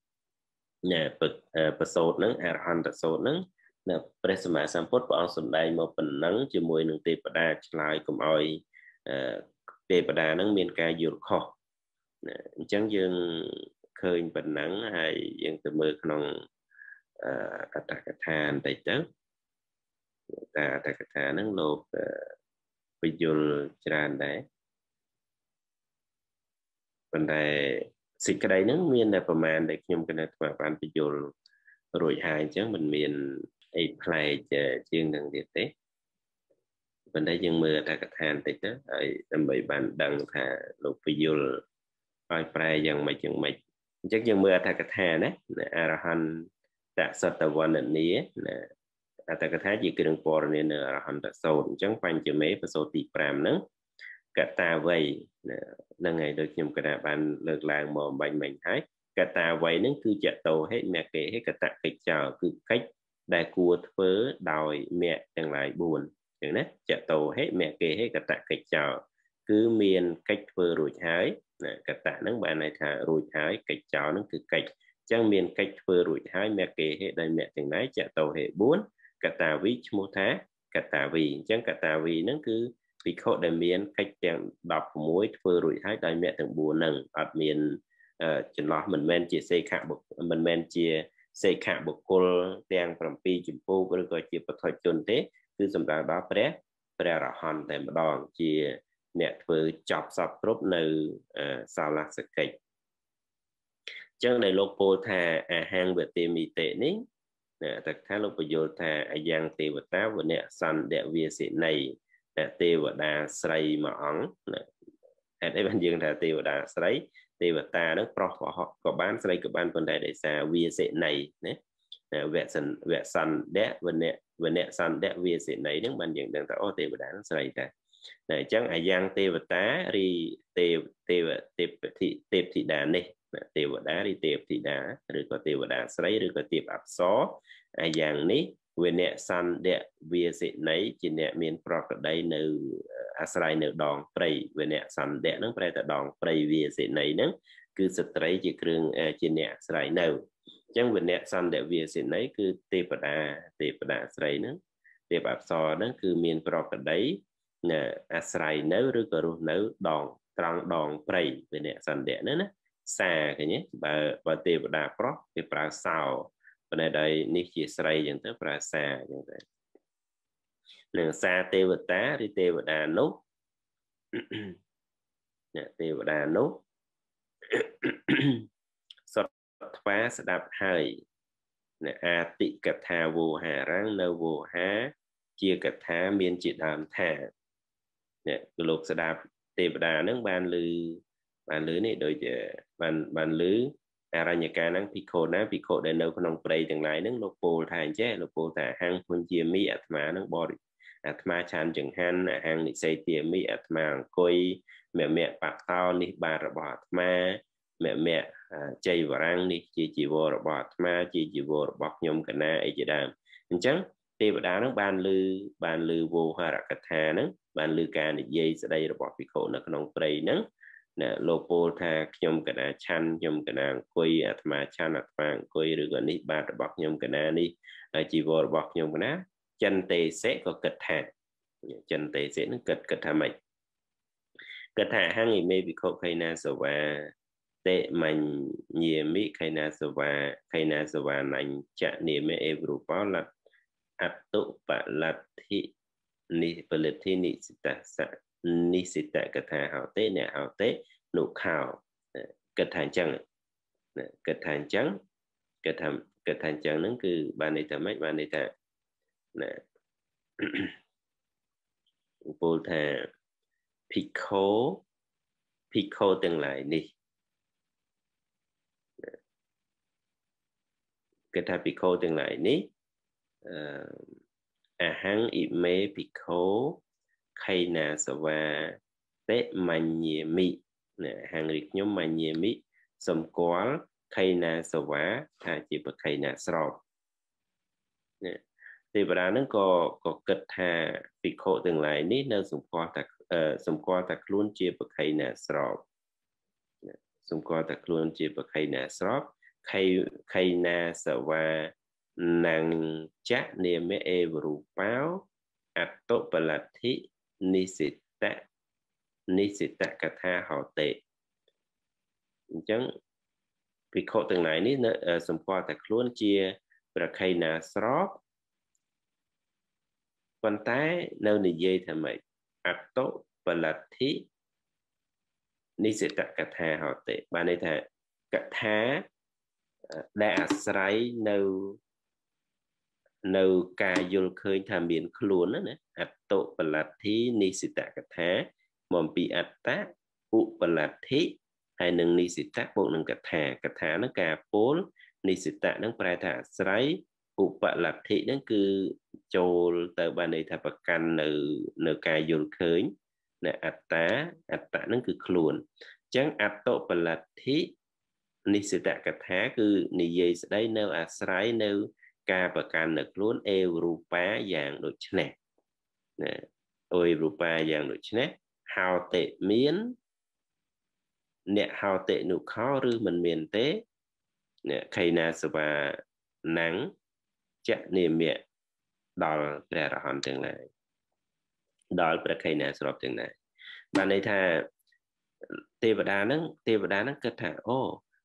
nè bật bật sốt nắng à han bật sốt nắng nè presma sampot bọn sủng đây một phần nắng chỉ mùi nương tê bờ đa lại cùng oi tê bờ đa nắng miền ca dược kho chẳng dừng khơi phần nắng hay dừng từ mưa con à ta cái than tại tớ ta ta cái than nó lột bây giờ tràn đấy vấn đề xịt cái đấy nó miền là phần màn để nhung cái này mà bạn bây giờ rồi hai chứ mình miền ấy play chuyên đằng địa tế vấn đề dân mưa ta cái than tại tớ ấy tầm bảy bạn đằng thà lột bây giờ ai play dần mấy chừng mấy chắc dân mưa ta cái than đấy arahan tạ sát tà văn nè nè ta cái thái chỉ cái đường bò này nè hành tạ sâu chẳng quanh chữ mấy và sâu tị pram nữa cả ta vậy là ngày được nhầm cái bạn lược làng mò bành mảnh thái cả ta vậy nó cứ chặt tàu hết mẹ kể hết cả tạ cái chào cứ cách đại cua phớ đòi mẹ chẳng lại buồn chẳng nè chặt tàu hết mẹ kể hết cả tạ cái chào cứ miền cách phớ rồi thái cả tạ nó bạn này thả rồi thái cái chào nó cứ cách chẳng miền cách phơi rủi hai mẹ kể hệ đại mẹ từng nãy chợ tàu hệ bốn cả tà vi mô thá cả tà vì chẳng cả tà vì nó cứ vì khổ đại miền cách chẳng đọc mối phơi rủi hai đại mẹ từng bùa nâng ở miền ចន្លោះមិនមែនជាសេខបុគ្គលមិនមែនជាសេខបុគ្គលទាំង7ចម្ពោះឬក៏ជាបុថុជនទេគឺសម្ដៅដល់ព្រះព្រះរហន្តតែម្ដងជាអ្នកធ្វើចប់សពគ្រប់នៅសាលសកិច្ចអញ្ចឹងដែលលោកពោលថាអាហាងវតិមិតិនេះតែថាលោកបញ្យល់ថាអាយ៉ាងទេវតាវនៈសន្តិវាសិណីទេវតាស្រីមួយអង្គហេតុអីបានយើងថាទេវតាស្រីទេវតានឹងប្រុសក៏បានស្រីក៏បានប៉ុន្តែដោយសារវាសិណីណាវៈសិនវៈសន្តិវនៈវនៈសន្តិវាសិណីនឹងបានយើងដឹងថាអូទេវតានឹងស្រីតែតែអញ្ចឹងអាយ៉ាងទេវតារីទេវទេវទេពធីទេពធីតានេះទេវតាឬទេពធីតាឬក៏ទេវតាស្រីឬក៏ទេពអប្សរអាយ៉ាងនេះវនៈសន្តិវាសិណីជាអ្នកមានប្រកដីនៅអាស្រ័យនៅដងព្រៃវនៈសន្តិនឹងប្រែតែដងព្រៃវាសិណីនឹងគឺស្ត្រីជាគ្រឿងជាអ្នកអាស្រ័យនៅអញ្ចឹងវនៈសន្តិវាសិណីគឺទេពតាទេពតាស្រីនឹងទេពអប្សរនឹងគឺមានប្រកដីអាស្រ័យនៅឬក៏រស់នៅដងត្រង់ដងព្រៃវនៈសន្តិហ្នឹងណាសាឃើញទេបើបើទេវតាប្រុសគេប្រើសោប៉ុន្តែនេះជាស្រីអញ្ចឹងទៅប្រើសាអញ្ចឹងទៅនឹងសាទេវតាឬទេវតានោះអ្នកទេវតានោះសត្វថ្វាស្ដាប់ហើយអ្នកអាតិកថាវោហារាំងនៅវោហាជាកថាមានជាដើមថាអ្នកគឺលោកស្ដាប់ទេវតានឹងបានឮបានឮនេះដូចជាបានបានឮអរញ្ញកានឹងភិក្ខុណាភិក្ខុដែលនៅក្នុងព្រៃទាំងឡាយនឹងលោកពោលថាអញ្ចេះលោកពោលថាហាំងពុញ្ជាមីអាត្មានឹងបរិអាត្មាឆានចង្ហាន់ហាំងនិសេទាមីអាត្មាអង្គុយមមៈបតោនេះបាទរបស់អាត្មាមមៈចៃវរាំងនេះជាជីវររបស់អាត្មាជាជីវររបស់ខ្ញុំកណាអីជាដើមអញ្ចឹងទេវតានឹងបានឮបានឮវោហារកថានឹងបានឮការនិយាយស្ដីរបស់ភិក្ខុនៅក្នុងព្រៃនឹងណាលោកពោលថាខ្ញុំកណាឆាន់ខ្ញុំកណាអង្គុយអាត្មាឆាន់អាត្មាអង្គុយឬក៏នេះបាទរបស់ខ្ញុំកណានេះជីវររបស់ខ្ញុំកណាចិនទេសេក៏គិតថាចិនទេសេនឹងគិតគិតថាម៉េចគិតថាហាំងឥមេភិក្ខុខៃណាសវាតេមញ្ញេមិខៃណាសវាខៃណាសវាណញ្ចនិមេអេវរូបលអតុបលទ្ធិនិពលិទ្ធិនិសិតសនិសិតកថាហោទេអ្នកហោទេនុខោគិតថាអញ្ចឹងគិតថាអញ្ចឹងគិតថាគិតថាអញ្ចឹងហ្នឹងគឺបានន័យថាម៉េចបានន័យថាណាពោលថាភិក្ខុភិក្ខុទាំងឡាយនេះគិតថាភិក្ខុទាំងឡាយនេះអឺអហង្អ៊ីមេភិក្ខុខៃណាសវាតេមញ្ញេមិណាហាងរីខ្ញុំមញ្ញេមិសម្គាល់ខៃណាសវាថាជាបខៃណាស្របណាទេវតានឹងក៏ក៏គិតថាភិក្ខុទាំងឡាយនេះនៅសម្គាល់ថាសម្គាល់ថាខ្លួនជាបខៃណាស្របសម្គាល់ថាខ្លួនជាបខៃណាស្របខៃខៃណាសវាណញ្ចនិមេអេវរូបោអតុបលទ្ធិនិសិតនិសិតកថាហោទេអញ្ចឹងភិក្ខុទាំងឡាយនេះនៅសម្គាល់តែខ្លួនជាប្រខៃណាស្របប៉ុន្តែនៅនិយាយថាម៉េចអតុបលទ្ធិនិសិតកថាហោទេបានន័យថាកថាដែលអាស្រ័យនៅនៅការយល់ឃើញថាមានខ្លួនណាអតុបលទ្ធិនិសិតកថាមកពីអត្តឧបលទ្ធិហើយនឹងនិសិតបូកនឹងកថាកថានឹងការពោលនិសិតនឹងប្រែថាអាស្រ័យឧបលទ្ធិនឹងគឺចូលទៅបានន័យថាប្រកាន់នៅនៅការយល់ឃើញនៅអត្តាអត្តនឹងគឺខ្លួនអញ្ចឹងអតុបលទ្ធិនិសិតកថាគឺនិយាយស្ដីនៅអាស្រ័យនៅការប្រកាន់នៅខ្លួនអេវរូបាយ៉ាងដូចនេះណាអេវរូបាយ៉ាងដូចនេះហោតិមានអ្នកហោតិនុខោឬមិនមានទេអ្នកខៃណាសវាណੰចនិមៈដល់ព្រះរហន្តទាំងឡាយដល់ព្រះខៃណាស្របទាំងឡាយបានន័យថាទេវតានឹងទេវតានឹងគិតថាអូ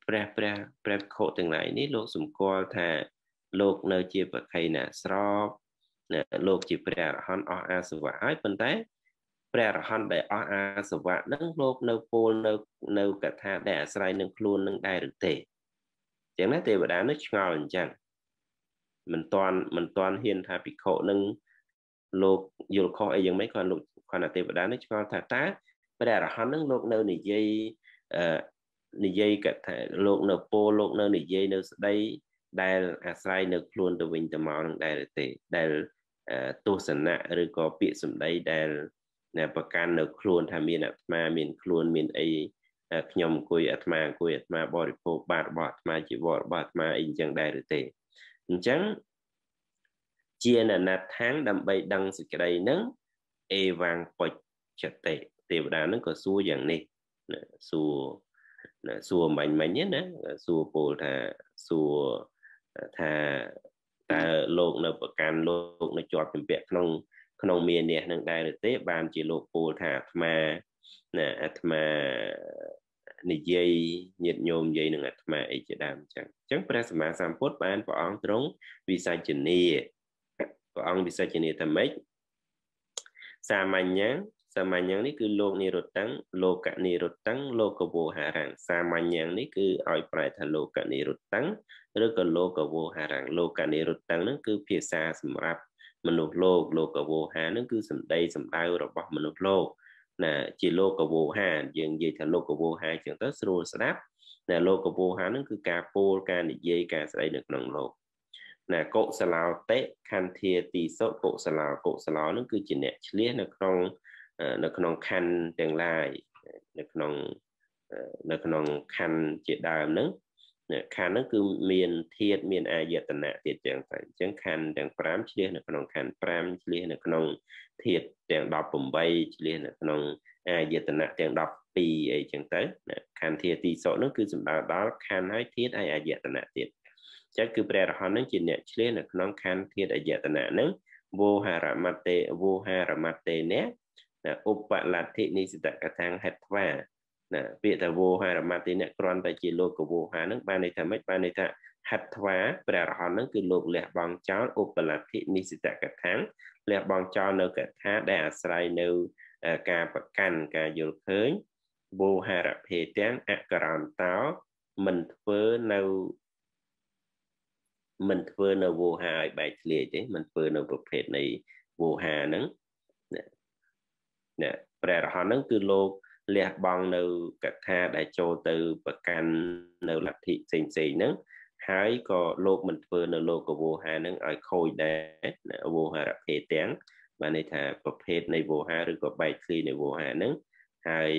ព្រះព្រះព្រះខុទាំងឡាយនេះលោកសម្គាល់ថាលោកនៅជាបក្ខីណាស្របលោកជាព្រះអរហន្តអស់អាសវៈហើយប៉ុន្តែព្រះអរហន្តដែលអស់អាសវៈនឹងលោកនៅពោលនៅនៅកថាដែលអាស្រ័យនឹងខ្លួននឹងដែរឬទេអញ្ចឹងណាទេវតានឹងឆ្ងល់អញ្ចឹងមិនតាន់មិនតាន់ហ៊ានថាភិក្ខុនឹងលោកយល់ខុសអីយ៉ាងម៉េចគាត់លោកគាត់ថាទេវតានឹងឆ្ងល់ថាតើព្រះអរហន្តនឹងលោកនៅនិយាយអឺនិយាយកថាលោកនៅពោលលោកនៅនិយាយនៅស្ដីដែលអាស្រ័យនៅខ្លួនទៅវិញទៅមកនឹងដែរទេដែលទស្សនៈឬក៏ពាក្យសម្ដីដែលប្រកាន់នៅខ្លួនថាមានអាត្មាមានខ្លួនមានអីខ្ញុំអង្គុយអាត្មាអង្គុយអាត្មាបរិភោគបាតរបស់អាត្មាជីវររបស់អាត្មាអីអញ្ចឹងដែរឬទេអញ្ចឹងជាណណថាំងដើម្បីដឹងសេចក្តីនឹងអេវាងបច្ចតិទេវតានឹងក៏សួរយ៉ាងនេះសួរសួរមិញមិញណាសួរពោលថាសួរថាតើលោកនៅប្រកាន់លោកនៅជាប់ជំពាក់ក្នុងក្នុងមាននេះនឹងដែរឬទេបានជាលោកពោលថាអាត្មាណាអាត្មានិយាយញាតិញោមនិយាយនឹងអាត្មាអីជាដើមអញ្ចឹងអញ្ចឹងព្រះសម្មាសម្ពុទ្ធបានព្រះអង្គទ្រង់វិសច្ចនីព្រះអង្គវិសច្ចនីថាម៉េចសាមញ្ញសាមញ្ញនេះគឺលោកនិរុត្តੰលោកនិរុត្តੰលោកវោហារੰសាមញ្ញនេះគឺឲ្យប្រែថាលោកនិរុត្តੰឬក៏លោកវោហារੰលោកនិរុត្តੰហ្នឹងគឺភាសាសម្រាប់មនុស្សលោកលោកវោហាហ្នឹងគឺសម្ដីសម្ដៅរបស់មនុស្សលោកណាជាលោកវោហាយើងនិយាយថាលោកវោហាចឹងទៅស្រួលស្ដាប់ណាលោកវោហាហ្នឹងគឺការពោលការនិយាយការស្ដីនៅក្នុងលោកណាកុសលោតិខន្ធាទីសុកុសលោកុសលោហ្នឹងគឺជាអ្នកឆ្លៀសនៅក្នុងនៅក្នុងខណ្ឌទាំងឡាយនៅក្នុងនៅក្នុងខណ្ឌជាដើមហ្នឹងខណ្ឌហ្នឹងគឺមានធាតុមានអាយតនៈទៀតចឹងទៅអញ្ចឹងខណ្ឌទាំងប្រាំឆ្លៀសនៅក្នុងខណ្ឌប្រាំឆ្លៀសនៅក្នុងធាតុទាំងដប់ប្រាំឆ្លៀសនៅក្នុងអាយតនៈទាំងដប់ពីរអីចឹងទៅខណ្ឌធាទីសុហ្នឹងគឺសំដៅដល់ខណ្ឌហើយធាតុហើយអាយតនៈទៀតចឹងគឺព្រះរហន្តហ្នឹងជាអ្នកឆ្លៀសនៅក្នុងខណ្ឌធាតុអាយតនៈហ្នឹងវោហារមតេវោហារមតេអ្នកឧបលទ្ធិនិសិតកថាហេត្វាណាពាក្យថាវោហារមតិអ្នកគ្រាន់តែជាលោកវោហានឹងបានន័យថាម៉េចបានន័យថាហេត្វាព្រះរហន្តនឹងគឺលោកលះបង់ចោលឧបលទ្ធិនិសិតកថាលះបង់ចោលនៅកថាដែលអាស្រ័យនៅការប្រកាន់ការយល់ឃើញវោហារភេទាំងអករន្តោមិនធ្វើនៅមិនធ្វើនៅវោហាឲ្យបែកធ្លាយទេមិនធ្វើនៅប្រភេទនៃវោហាហ្នឹងណាព្រះរហន្តហ្នឹងគឺលោកលះបង់នៅកថាដែលចូលទៅប្រកាន់នៅលទ្ធិផ្សេងផ្សេងហ្នឹងហើយក៏លោកមិនធ្វើនៅលោកវោហាហ្នឹងឲ្យខូចដែរវោហារភេទទាំងបានន័យថាប្រភេទនៃវោហាឬក៏បែកធ្លាយនៃវោហាហ្នឹងហើយ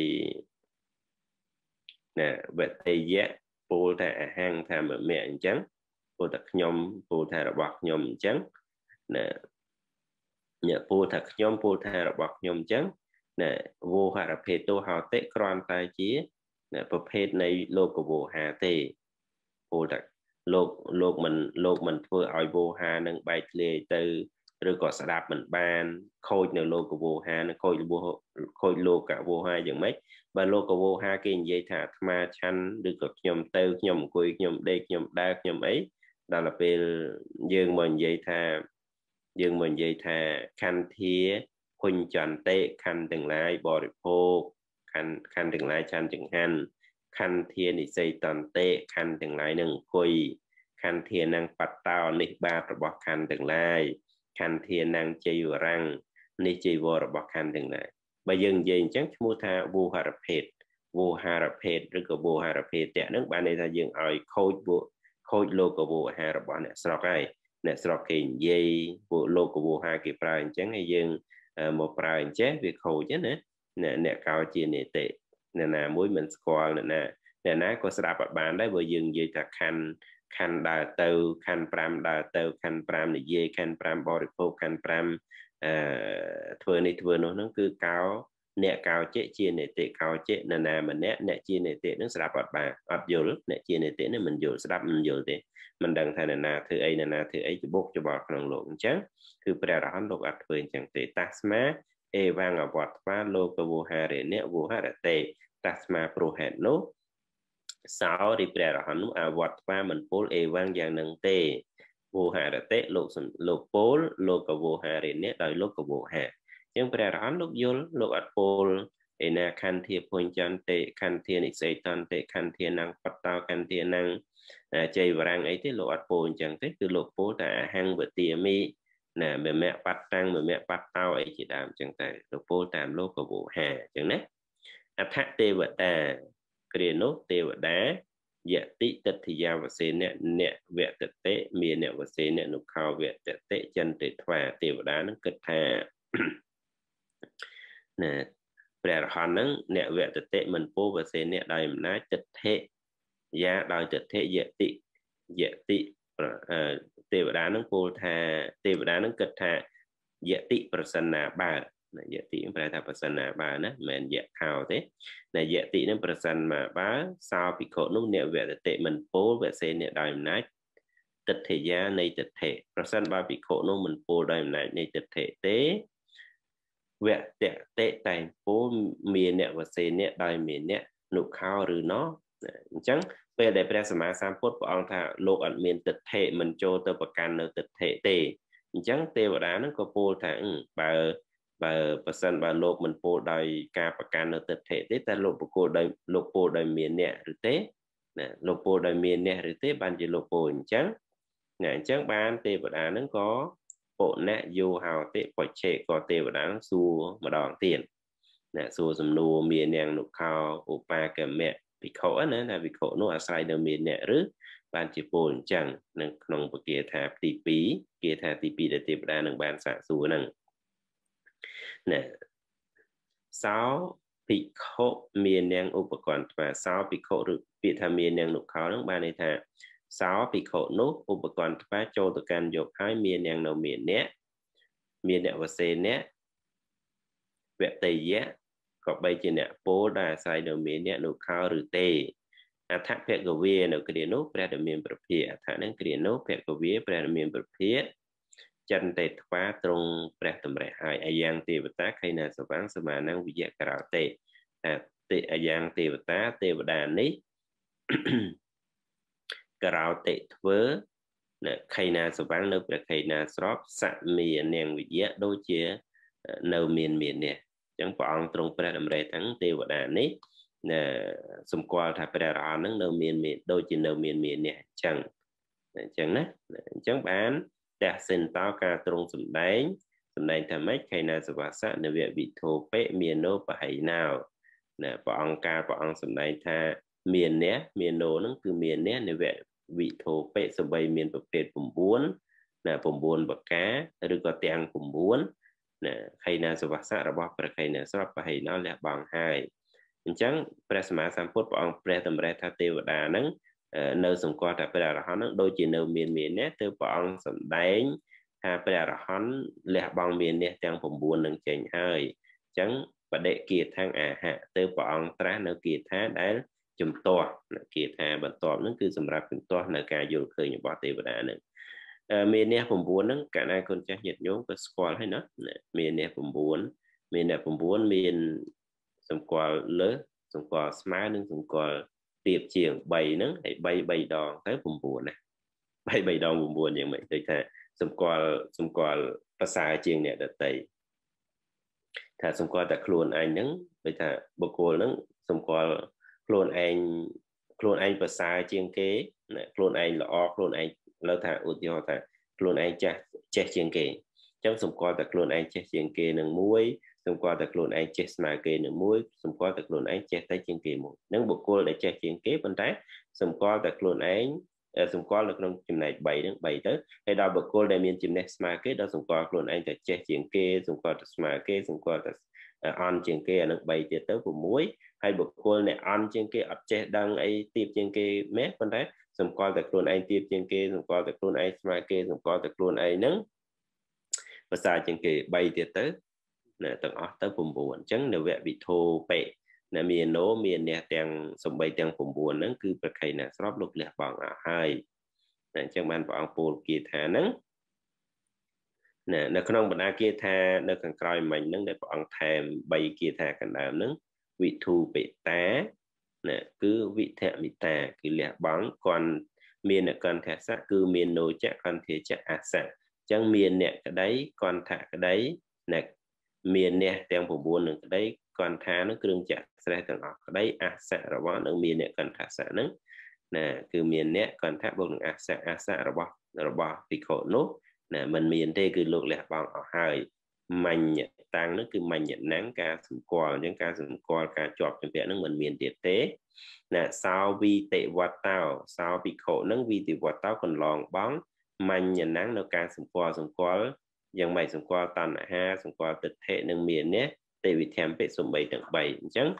ណាវតិយៈពោលថាអហង្ថាមមៈអញ្ចឹងពោលថាខ្ញុំពោលថារបស់ខ្ញុំអញ្ចឹងណាអ្នកពោលថាខ្ញុំពោលថារបស់ខ្ញុំអញ្ចឹងណាវោហារភេទោហោតិគ្រាន់តែជាប្រភេទនៃលោកវោហាទេពោលថាលោកលោកមិនលោកមិនធ្វើឲ្យវោហានឹងបែកធ្លាយទៅឬក៏ស្ដាប់មិនបានខូចនៅលោកវោហានឹងខូចខូចលោកវោហាយ៉ាងម៉េចបើលោកវោហាគេនិយាយថាអាត្មាឆាន់ឬក៏ខ្ញុំទៅខ្ញុំអង្គុយខ្ញុំដេកខ្ញុំដើរខ្ញុំអីដល់ទៅពេលយើងមកនិយាយថាយើងមកនិយាយថាខន្ធាហុញចន្តិខណ្ឌទាំងឡាយបរិភោគខណ្ឌខណ្ឌទាំងឡាយឆាន់ចង្ហាន់ខន្ធានិស័យតន្តិខណ្ឌទាំងឡាយនឹងអង្គុយខន្ធានឹងបតោនេះបាបរបស់ខណ្ឌទាំងឡាយខន្ធានឹងជ័យវរាំងនេះជ័យវររបស់ខណ្ឌទាំងឡាយបើយើងនិយាយអញ្ចឹងឈ្មោះថាវោហារភេទវោហារភេទឬក៏វោហារភេទៈហ្នឹងបានន័យថាយើងឲ្យខូចខូចលោកវោហារបស់អ្នកស្រុកហើយអ្នកស្រុកគេនិយាយពួកលោកវោហាគេប្រើអញ្ចឹងហើយយើងមកប្រើអញ្ចេះវាខូចណាអ្នកកោជានេតិអ្នកណាមួយមិនស្គាល់អ្នកណាអ្នកណាក៏ស្ដាប់អត់បានដែរបើយើងនិយាយថាខណ្ឌខណ្ឌដើរទៅខណ្ឌប្រាំដើរទៅខណ្ឌប្រាំនិយាយខណ្ឌប្រាំបរិភោគខណ្ឌប្រាំអឺធ្វើនេះធ្វើនោះហ្នឹងគឺកោអ្នកកោចេជានេតិកោចេអ្នកណាម្នាក់អ្នកជានេតិហ្នឹងស្ដាប់អត់បានអត់យល់អ្នកជានេតិហ្នឹងមិនយល់ស្ដាប់មិនយល់ទេមិនដឹងថាអ្នកណាធ្វើអីអ្នកណាធ្វើអីច្បុកច្បល់ក្នុងលោកអញ្ចឹងគឺព្រះរហន្តលោកអត់ធ្វើអញ្ចឹងទេតាស្មាអេវាងអវត្តវាលោកវោហារេអ្នកវោហារតេតាស្មាព្រោះហេតុនោះ sáu thì bè ra hắn à vật và mình pol e vang dạng nâng tê vô hà đã tết lục lục pol lục cả vô hà đến nét đời lục cả vô hà nhưng bè ra hắn lục vô lục ắt pol e na khăn thiệp point chân tê khăn thiên x tan tê khăn thiên năng bắt tao khăn thiên năng chơi và răng ấy thế lục ắt pol chẳng tết từ lục pol đã hang vợ tiệm mi nè mẹ mẹ bắt tăng mẹ mẹ bắt tao ấy chỉ làm chẳng tệ lục pol tạm lục cả vô hà chẳng nét ắt thắt tê vợ ta kể nốt tê vợ đá dạ tí tật thì giao và xe nè nè vẹt tật tế mìa nè và xe nè nụ khao vẹt tật tế chân tệ thoa tê vợ đá nó kết thà nè bè hòn nâng nè vẹt tật tế mình phố và xe nè đài mình nói tật thế giá đòi tật thế dạ tí dạ tí tê vợ đá nó phố thà tê vợ đá nó kết thà dạ tí persona ba dạ tí phải là persona ba nè mình dạ khao thế này dạ tỷ nó person mà bá sao bị khổ nút nẹo về tệ mình phố về xe nẹo đài mình nói tịch thể giá này tịch thể person ba bị khổ nút mình phố đài mình nói này tịch thể tế về tệ tệ tại phố miền nẹo và xe nẹo đài miền nẹo nụ khao rồi nó chẳng về để bây giờ mà sam phút của ông thà lục ẩn miền tịch thể mình cho tờ bậc can ở tịch thể tệ chẳng tê vào đá nó có phố thà bà và person và lục mình phố đài ca bậc can ở tịch thể tế ta lục phố đài lục phố đài miền nẹo rồi tế lục phố đài miền nẹo rồi tế ban chỉ lục phố chẳng nè chẳng ban tê vào đá nó có bộ nè vô hào tê phải chế có tê vào đá xu mà đòn tiền nè xu sầm nô miền nẹo nụ khao opa cái mẹ bị khổ nữa là bị khổ nó sai được miền nẹo rứ ban chỉ phố chẳng nâng nông bậc kia thà tì pí kia thà tì pí để tê vào đá nâng ban xả xu nâng nè sáu bị khổ miền nangอุปกรณ์và sáu bị khổ được bị tham miền nang nụ khao nó ba này thà sáu bị khổ nốt อุปกรณ์ và cho từ can dục hai miền nang đầu miền nét miền nẹo và xe nét vẹt tây giá có bay trên nẹo phố đa sai đầu miền nẹo nụ khao rồi tê à thắt phép của viên ở cái nốt ra đầu miền bờ phía thắt đến cái nốt phép của viên ra đầu miền bờ phía chân tệ khóa trong bẹt tầm rẻ hai ai giang tê vật tá hay là số vắng số mà năng bị dẹt cào tệ à tê ai giang tê vật tá tê vật đàn ấy cào tệ vớ hay là số vắng nơi bẹt hay là shop sạ miền nèng bị dẹt đôi chia nâu miền miền nè chẳng bọn trong bẹt tầm rẻ thắng tê vật đàn ấy là xung quanh thà bẹt ra nó nâu miền miền đôi chia nâu miền miền nè chẳng chẳng nè chẳng bán đã xin tao ca trong sầm đánh sầm đánh tham mấy hay là sự phát sát nơi việc bị thô phê miền nô và hay nào nè bọn ca bọn sầm đánh tha miền nhé miền nô nó cứ miền nhé nơi việc bị thô phê sầm bay miền bậc phê vùng bốn nè vùng bốn bậc cá rồi có tiền vùng bốn nè hay là sự phát sát là bao bậc hay là shop và hay nó là bằng hai chẳng presma samput bọn pretam reta tiêu đà nắng nơi xung quanh tại bây giờ họ nó đôi chỉ nơi miền miền nét từ bọn sầm đánh ha bây giờ họ lẹ bằng miền nét đang phòng buồn nâng chèn hơi chẳng và để kia thang à ha từ bọn tra nơi kia thá đã chùm to kia thà bận to nó cứ sầm rạp to là cả dù khơi những bọ tiêu đà nữa miền nét phòng buồn nó cả hai con trai nhiệt nhôm cái squall hay nó miền nét phòng buồn miền nét phòng buồn miền xung quanh lớn xung quanh smart nên xung quanh tiệp chiều bay nó hay bay bay đòn tới vùng buồn này bay bay đòn vùng buồn như vậy thì thà xung quanh xung quanhภาษา chiều này đặt tay thà xung quanh ta khuôn anh nắng bây thà bồ cô nắng xung quanh khuôn anh khuôn anhภาษา chiều kế khuôn anh là o khuôn anh lâu thà ưu tiên thà khuôn anh cha che chiều kế trong xung quanh ta khuôn anh che chiều kế nâng muối xung quanh ta khuôn anh che smart kế nâng muối xung quanh ta khuôn anh che tay chiều kế một nâng bồ cô để che chiều kế bên trái xung quanh ta khuôn anh xung quanh là trong chừng này bảy đến bảy tới hay đào bậc cô đại miền chừng này smart kế đó xung quanh luôn anh phải che chiều kế xung quanh là smart kế xung quanh là on chiều kế là bảy tiệt tới của muối hay bậc cô này on chiều kế ấp che đăng ấy tiệp chiều kế mét bên trái xung quanh là luôn anh tiệp chiều kế xung quanh là luôn anh smart kế xung quanh là luôn anh nắng và xa chiều kế bảy tiệt tới nè tầng ở tới vùng buồn chẳng nếu vậy bị thô bệ nè miền nô miền nè tiền sum bay tiền vùng buồn nó cứ bậc hay nè shop lục lẹ bằng à hai nè chẳng ban bằng pol kia thà nắng nè nó không bằng ai kia thà nó cần coi mình nó để bằng thèm bay kia thà cần làm nắng vị thu bị tá nè cứ vị thệ mì tà cứ lẹ bóng còn miền ở con thẻ sắc cứ miền nô chắc con thẻ chắc à sắc chẳng miền nè cái đấy con thả cái đấy nè miền nè tem của buôn cái đấy con thả nó cứ chặt sẽ từng cái đấy à sắc rồi bọn nó miền nè con thả sắc nó nè cứ miền nè con thả bông à sắc à sắc rồi bọn rồi bọn thì khổ nốt nè mình miền tây cứ lục lẹ bóng ở hai mạnh tăng nó cứ mạnh nắng ca sủng qua những ca sủng qua ca chọp trong việc nó mình miền tiệt tế nè sao vì tệ vật tao sao bị khổ nắng vì tệ vật tao còn lòn bóng mạnh nắng nó ca sủng qua sủng qua dòng mày sủng qua tàn ha sủng qua tịch hệ nâng miền nhé tệ vì thèm bệ sủng bảy tầng bảy chẳng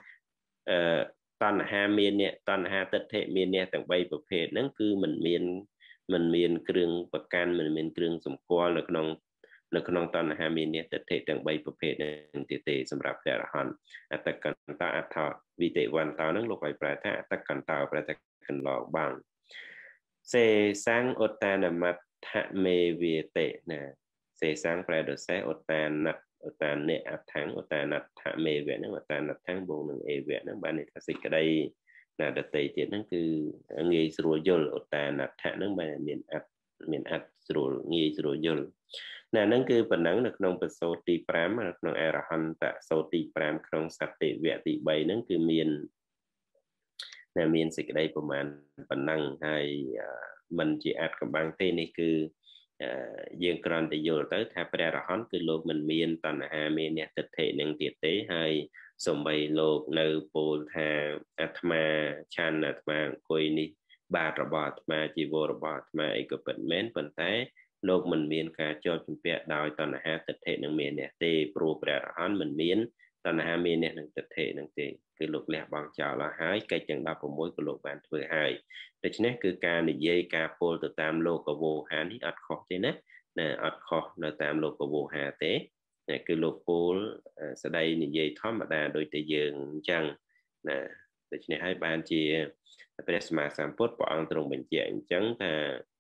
tàn ha miền nhé tàn ha tịch hệ miền nhé tầng bảy bậc hệ nắng cứ mình miền mình miền kêu bậc can mình miền kêu sủng qua là conនៅក្នុងតណ្ហាមាននេះទិដ្ឋិទាំងបីប្រភេទនឹងទៀតទេសម្រាប់ព្រះអរហន្តអត្តកន្តអត្ថវិតិវន្តោនឹងលោកឲ្យប្រែថាអត្តកន្តោប្រែថាកន្លងបានសេសាំងឧតានមត្ថមេវាតិណាសេសាំងប្រែដោយសេឧតានឧតានិអដ្ឋังឧតានដ្ឋមេវៈនឹងឧតានដ្ឋังបូកនឹងអេវៈនឹងបានន័យថាសេចក្តីណាដតីទៀតហ្នឹងគឺងាយស្រួលយល់ឧតានដ្ឋៈនឹងបានមានអត្ថមានអត្ថស្រួលងាយស្រួលយល់ណែហ្នឹងគឺប៉ុណ្ណឹងនៅក្នុងបសូតទី5នៅក្នុងអរហន្តសូតទី5ក្នុងសតិវៈទី3ហ្នឹងគឺមានដែលមានសេចក្តីប្រមាណប៉ុណ្ណឹងហើយមិនជាអាចកំបាំងទេនេះគឺយើងគ្រាន់តែយល់ទៅថាព្រះអរហន្តគឺលោកមិនមានតណ្ហាមានអ្នកទិដ្ឋិនឹងទៀតទេហើយសំបីលោកនៅពោលថាអាត្មាឆានអាត្មាអង្គុយនេះបាតរបស់អាត្មាជីវររបស់អាត្មាអីក៏ពិតមែនប៉ុន្តែលោកមិនមានការជាប់ជំពាក់ដោយតណ្ហាទិដ្ឋិនឹងមានអ្នកទេព្រោះព្រះអរហន្តមិនមានតណ្ហាមានអ្នកនឹងទិដ្ឋិនឹងទេគឺលោកលះបង់ចោលហើយកិច្ចទាំងដប់ប្រាំមួយក៏លោកបានធ្វើហើយដូច្នេះគឺការនិយាយការពោលទៅតាមលោកវោហានេះអត់ខុសទេណាណាអត់ខុសនៅតាមលោកវោហាទេគឺលោកពោលស្ដីនិយាយធម្មតាដូចតែយើងអញ្ចឹងណាដូច្នេះហើយបានជាព្រះសម្មាសម្ពុទ្ធព្រះអង្គទ្រង់បញ្ជាក់អញ្ចឹងថា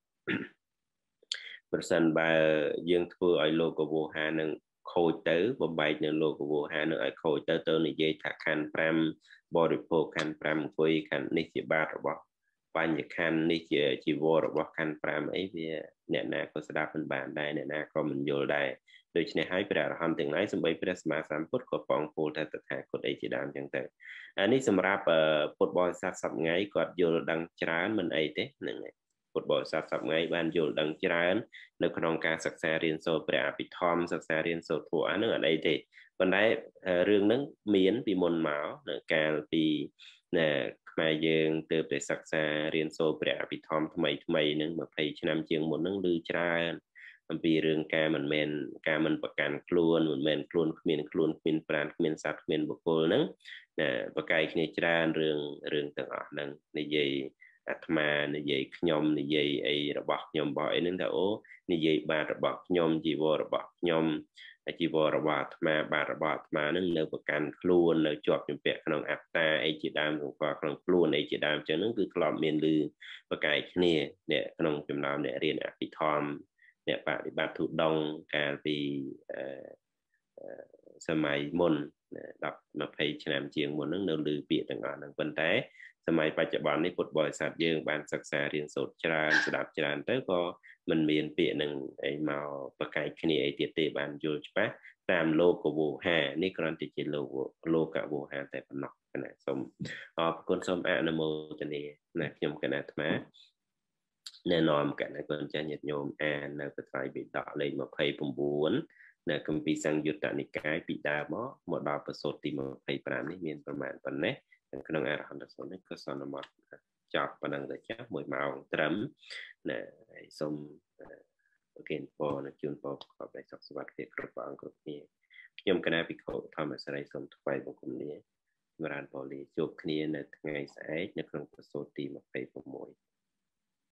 ប្រសិនបើយើងធ្វើឲ្យលោកវោហានឹងខូចទៅបំបែកនៅលោកវោហានឹងឲ្យខូចទៅទៅនិយាយថាខណ្ឌ5បរិភោគខណ្ឌ5អង្គុយខណ្ឌនេះជាបាតរបស់បញ្ញខណ្ឌនេះជាជីវររបស់ខណ្ឌ5អីវាអ្នកណាក៏ស្ដាប់មិនបានដែរអ្នកណាក៏មិនយល់ដែរដូច្នេះហើយព្រះអរហន្តទាំងឡាយសូម្បីព្រះសម្មាសម្ពុទ្ធក៏បងពោលថាតថាគតអីជាដើមចឹងទៅអានេះសម្រាប់ពុទ្ធបរិស័ទសប្ងៃគាត់យល់ដឹងច្រើនមិនអីទេហ្នឹងហើយពុទ្ធបរិស័ទសប្ងៃបានយល់ដឹងច្រើននៅក្នុងការសិក្សារៀនសូត្រព្រះអភិធម្មសិក្សារៀនសូត្រធម៌អាហ្នឹងអត់អីទេប៉ុន្តែរឿងហ្នឹងមានពីមុនមកនៅកាលពីណាខ្មែរយើងទើបតែសិក្សារៀនសូត្រព្រះអភិធម្មថ្មីថ្មីហ្នឹង20ឆ្នាំជាងមុនហ្នឹងឮច្រើនអំពីរឿងការមិនមែនការមិនប្រកាន់ខ្លួនមិនមែនខ្លួនគ្មានខ្លួនគ្មានប្រាណគ្មានសត្វគ្មានបុគ្គលហ្នឹងណាប្រកែកគ្នាច្រើនរឿងរឿងទាំងអស់ហ្នឹងនិយាយអាត្មានិយាយខ្ញុំនិយាយអីរបស់ខ្ញុំរបស់អីហ្នឹងថាអូនិយាយបាតរបស់ខ្ញុំជីវររបស់ខ្ញុំជីវររបស់អាត្មាបាតរបស់អាត្មាហ្នឹងនៅប្រកាន់ខ្លួននៅជាប់ជំពាក់ក្នុងអត្តាអីជាដើមក្នុងក្នុងខ្លួនអីជាដើមចឹងហ្នឹងគឺធ្លាប់មានឮប្រកែកគ្នាអ្នកក្នុងចំណោមអ្នករៀនអភិធម្មអ្នកបប្រតិបត្តិទុដងកាលពីសម័យមុនដប់20ឆ្នាំជាងមុនហ្នឹងនៅឮពាក្យទាំងអស់ហ្នឹងប៉ុន្តែសម័យបច្ចុប្បន្ននេះពុទ្ធបរិស័ទយើងបានសិក្សារៀនសូត្រច្រើនស្ដាប់ច្រើនទៅក៏មិនមានពាក្យនឹងអីមកប្រកែកគ្នាអីទៀតទេបានយល់ច្បាស់តាមលោកវោហានេះគ្រាន់តែជាលោកលោកវោហាតែប៉ុណ្ណោះណាសូមអរគុណសូមអនុមោទនាណាខ្ញុំគណៈអាត្មាណែនាំគណៈកូនចាស់ញាតិញោមអាននៅបត្រៃបិដកលេខ29នៅគម្ពីរសង្យុត្តនិកាយពីដើមមកមកដល់បសូតទី25នេះមានប្រមាណប៉ុណ្ណេះក្នុងអរហន្តសូត្រនេះក៏សន្មតចប់ប៉ុណ្ណឹងទៅចាស់មួយម៉ោងត្រឹមណាហើយសូមប្រគេនពរនិងជូនពរប្រកបដោយសុខសុវត្ថិភាពគ្រប់ព្រះអង្គគ្រប់គ្នាខ្ញុំគណៈភិក្ខុធម្មសេរីសូមថ្វាយបង្គំលាចម្រើនពរលាជួបគ្នានៅថ្ងៃស្អែកនៅក្នុងបសូតទី26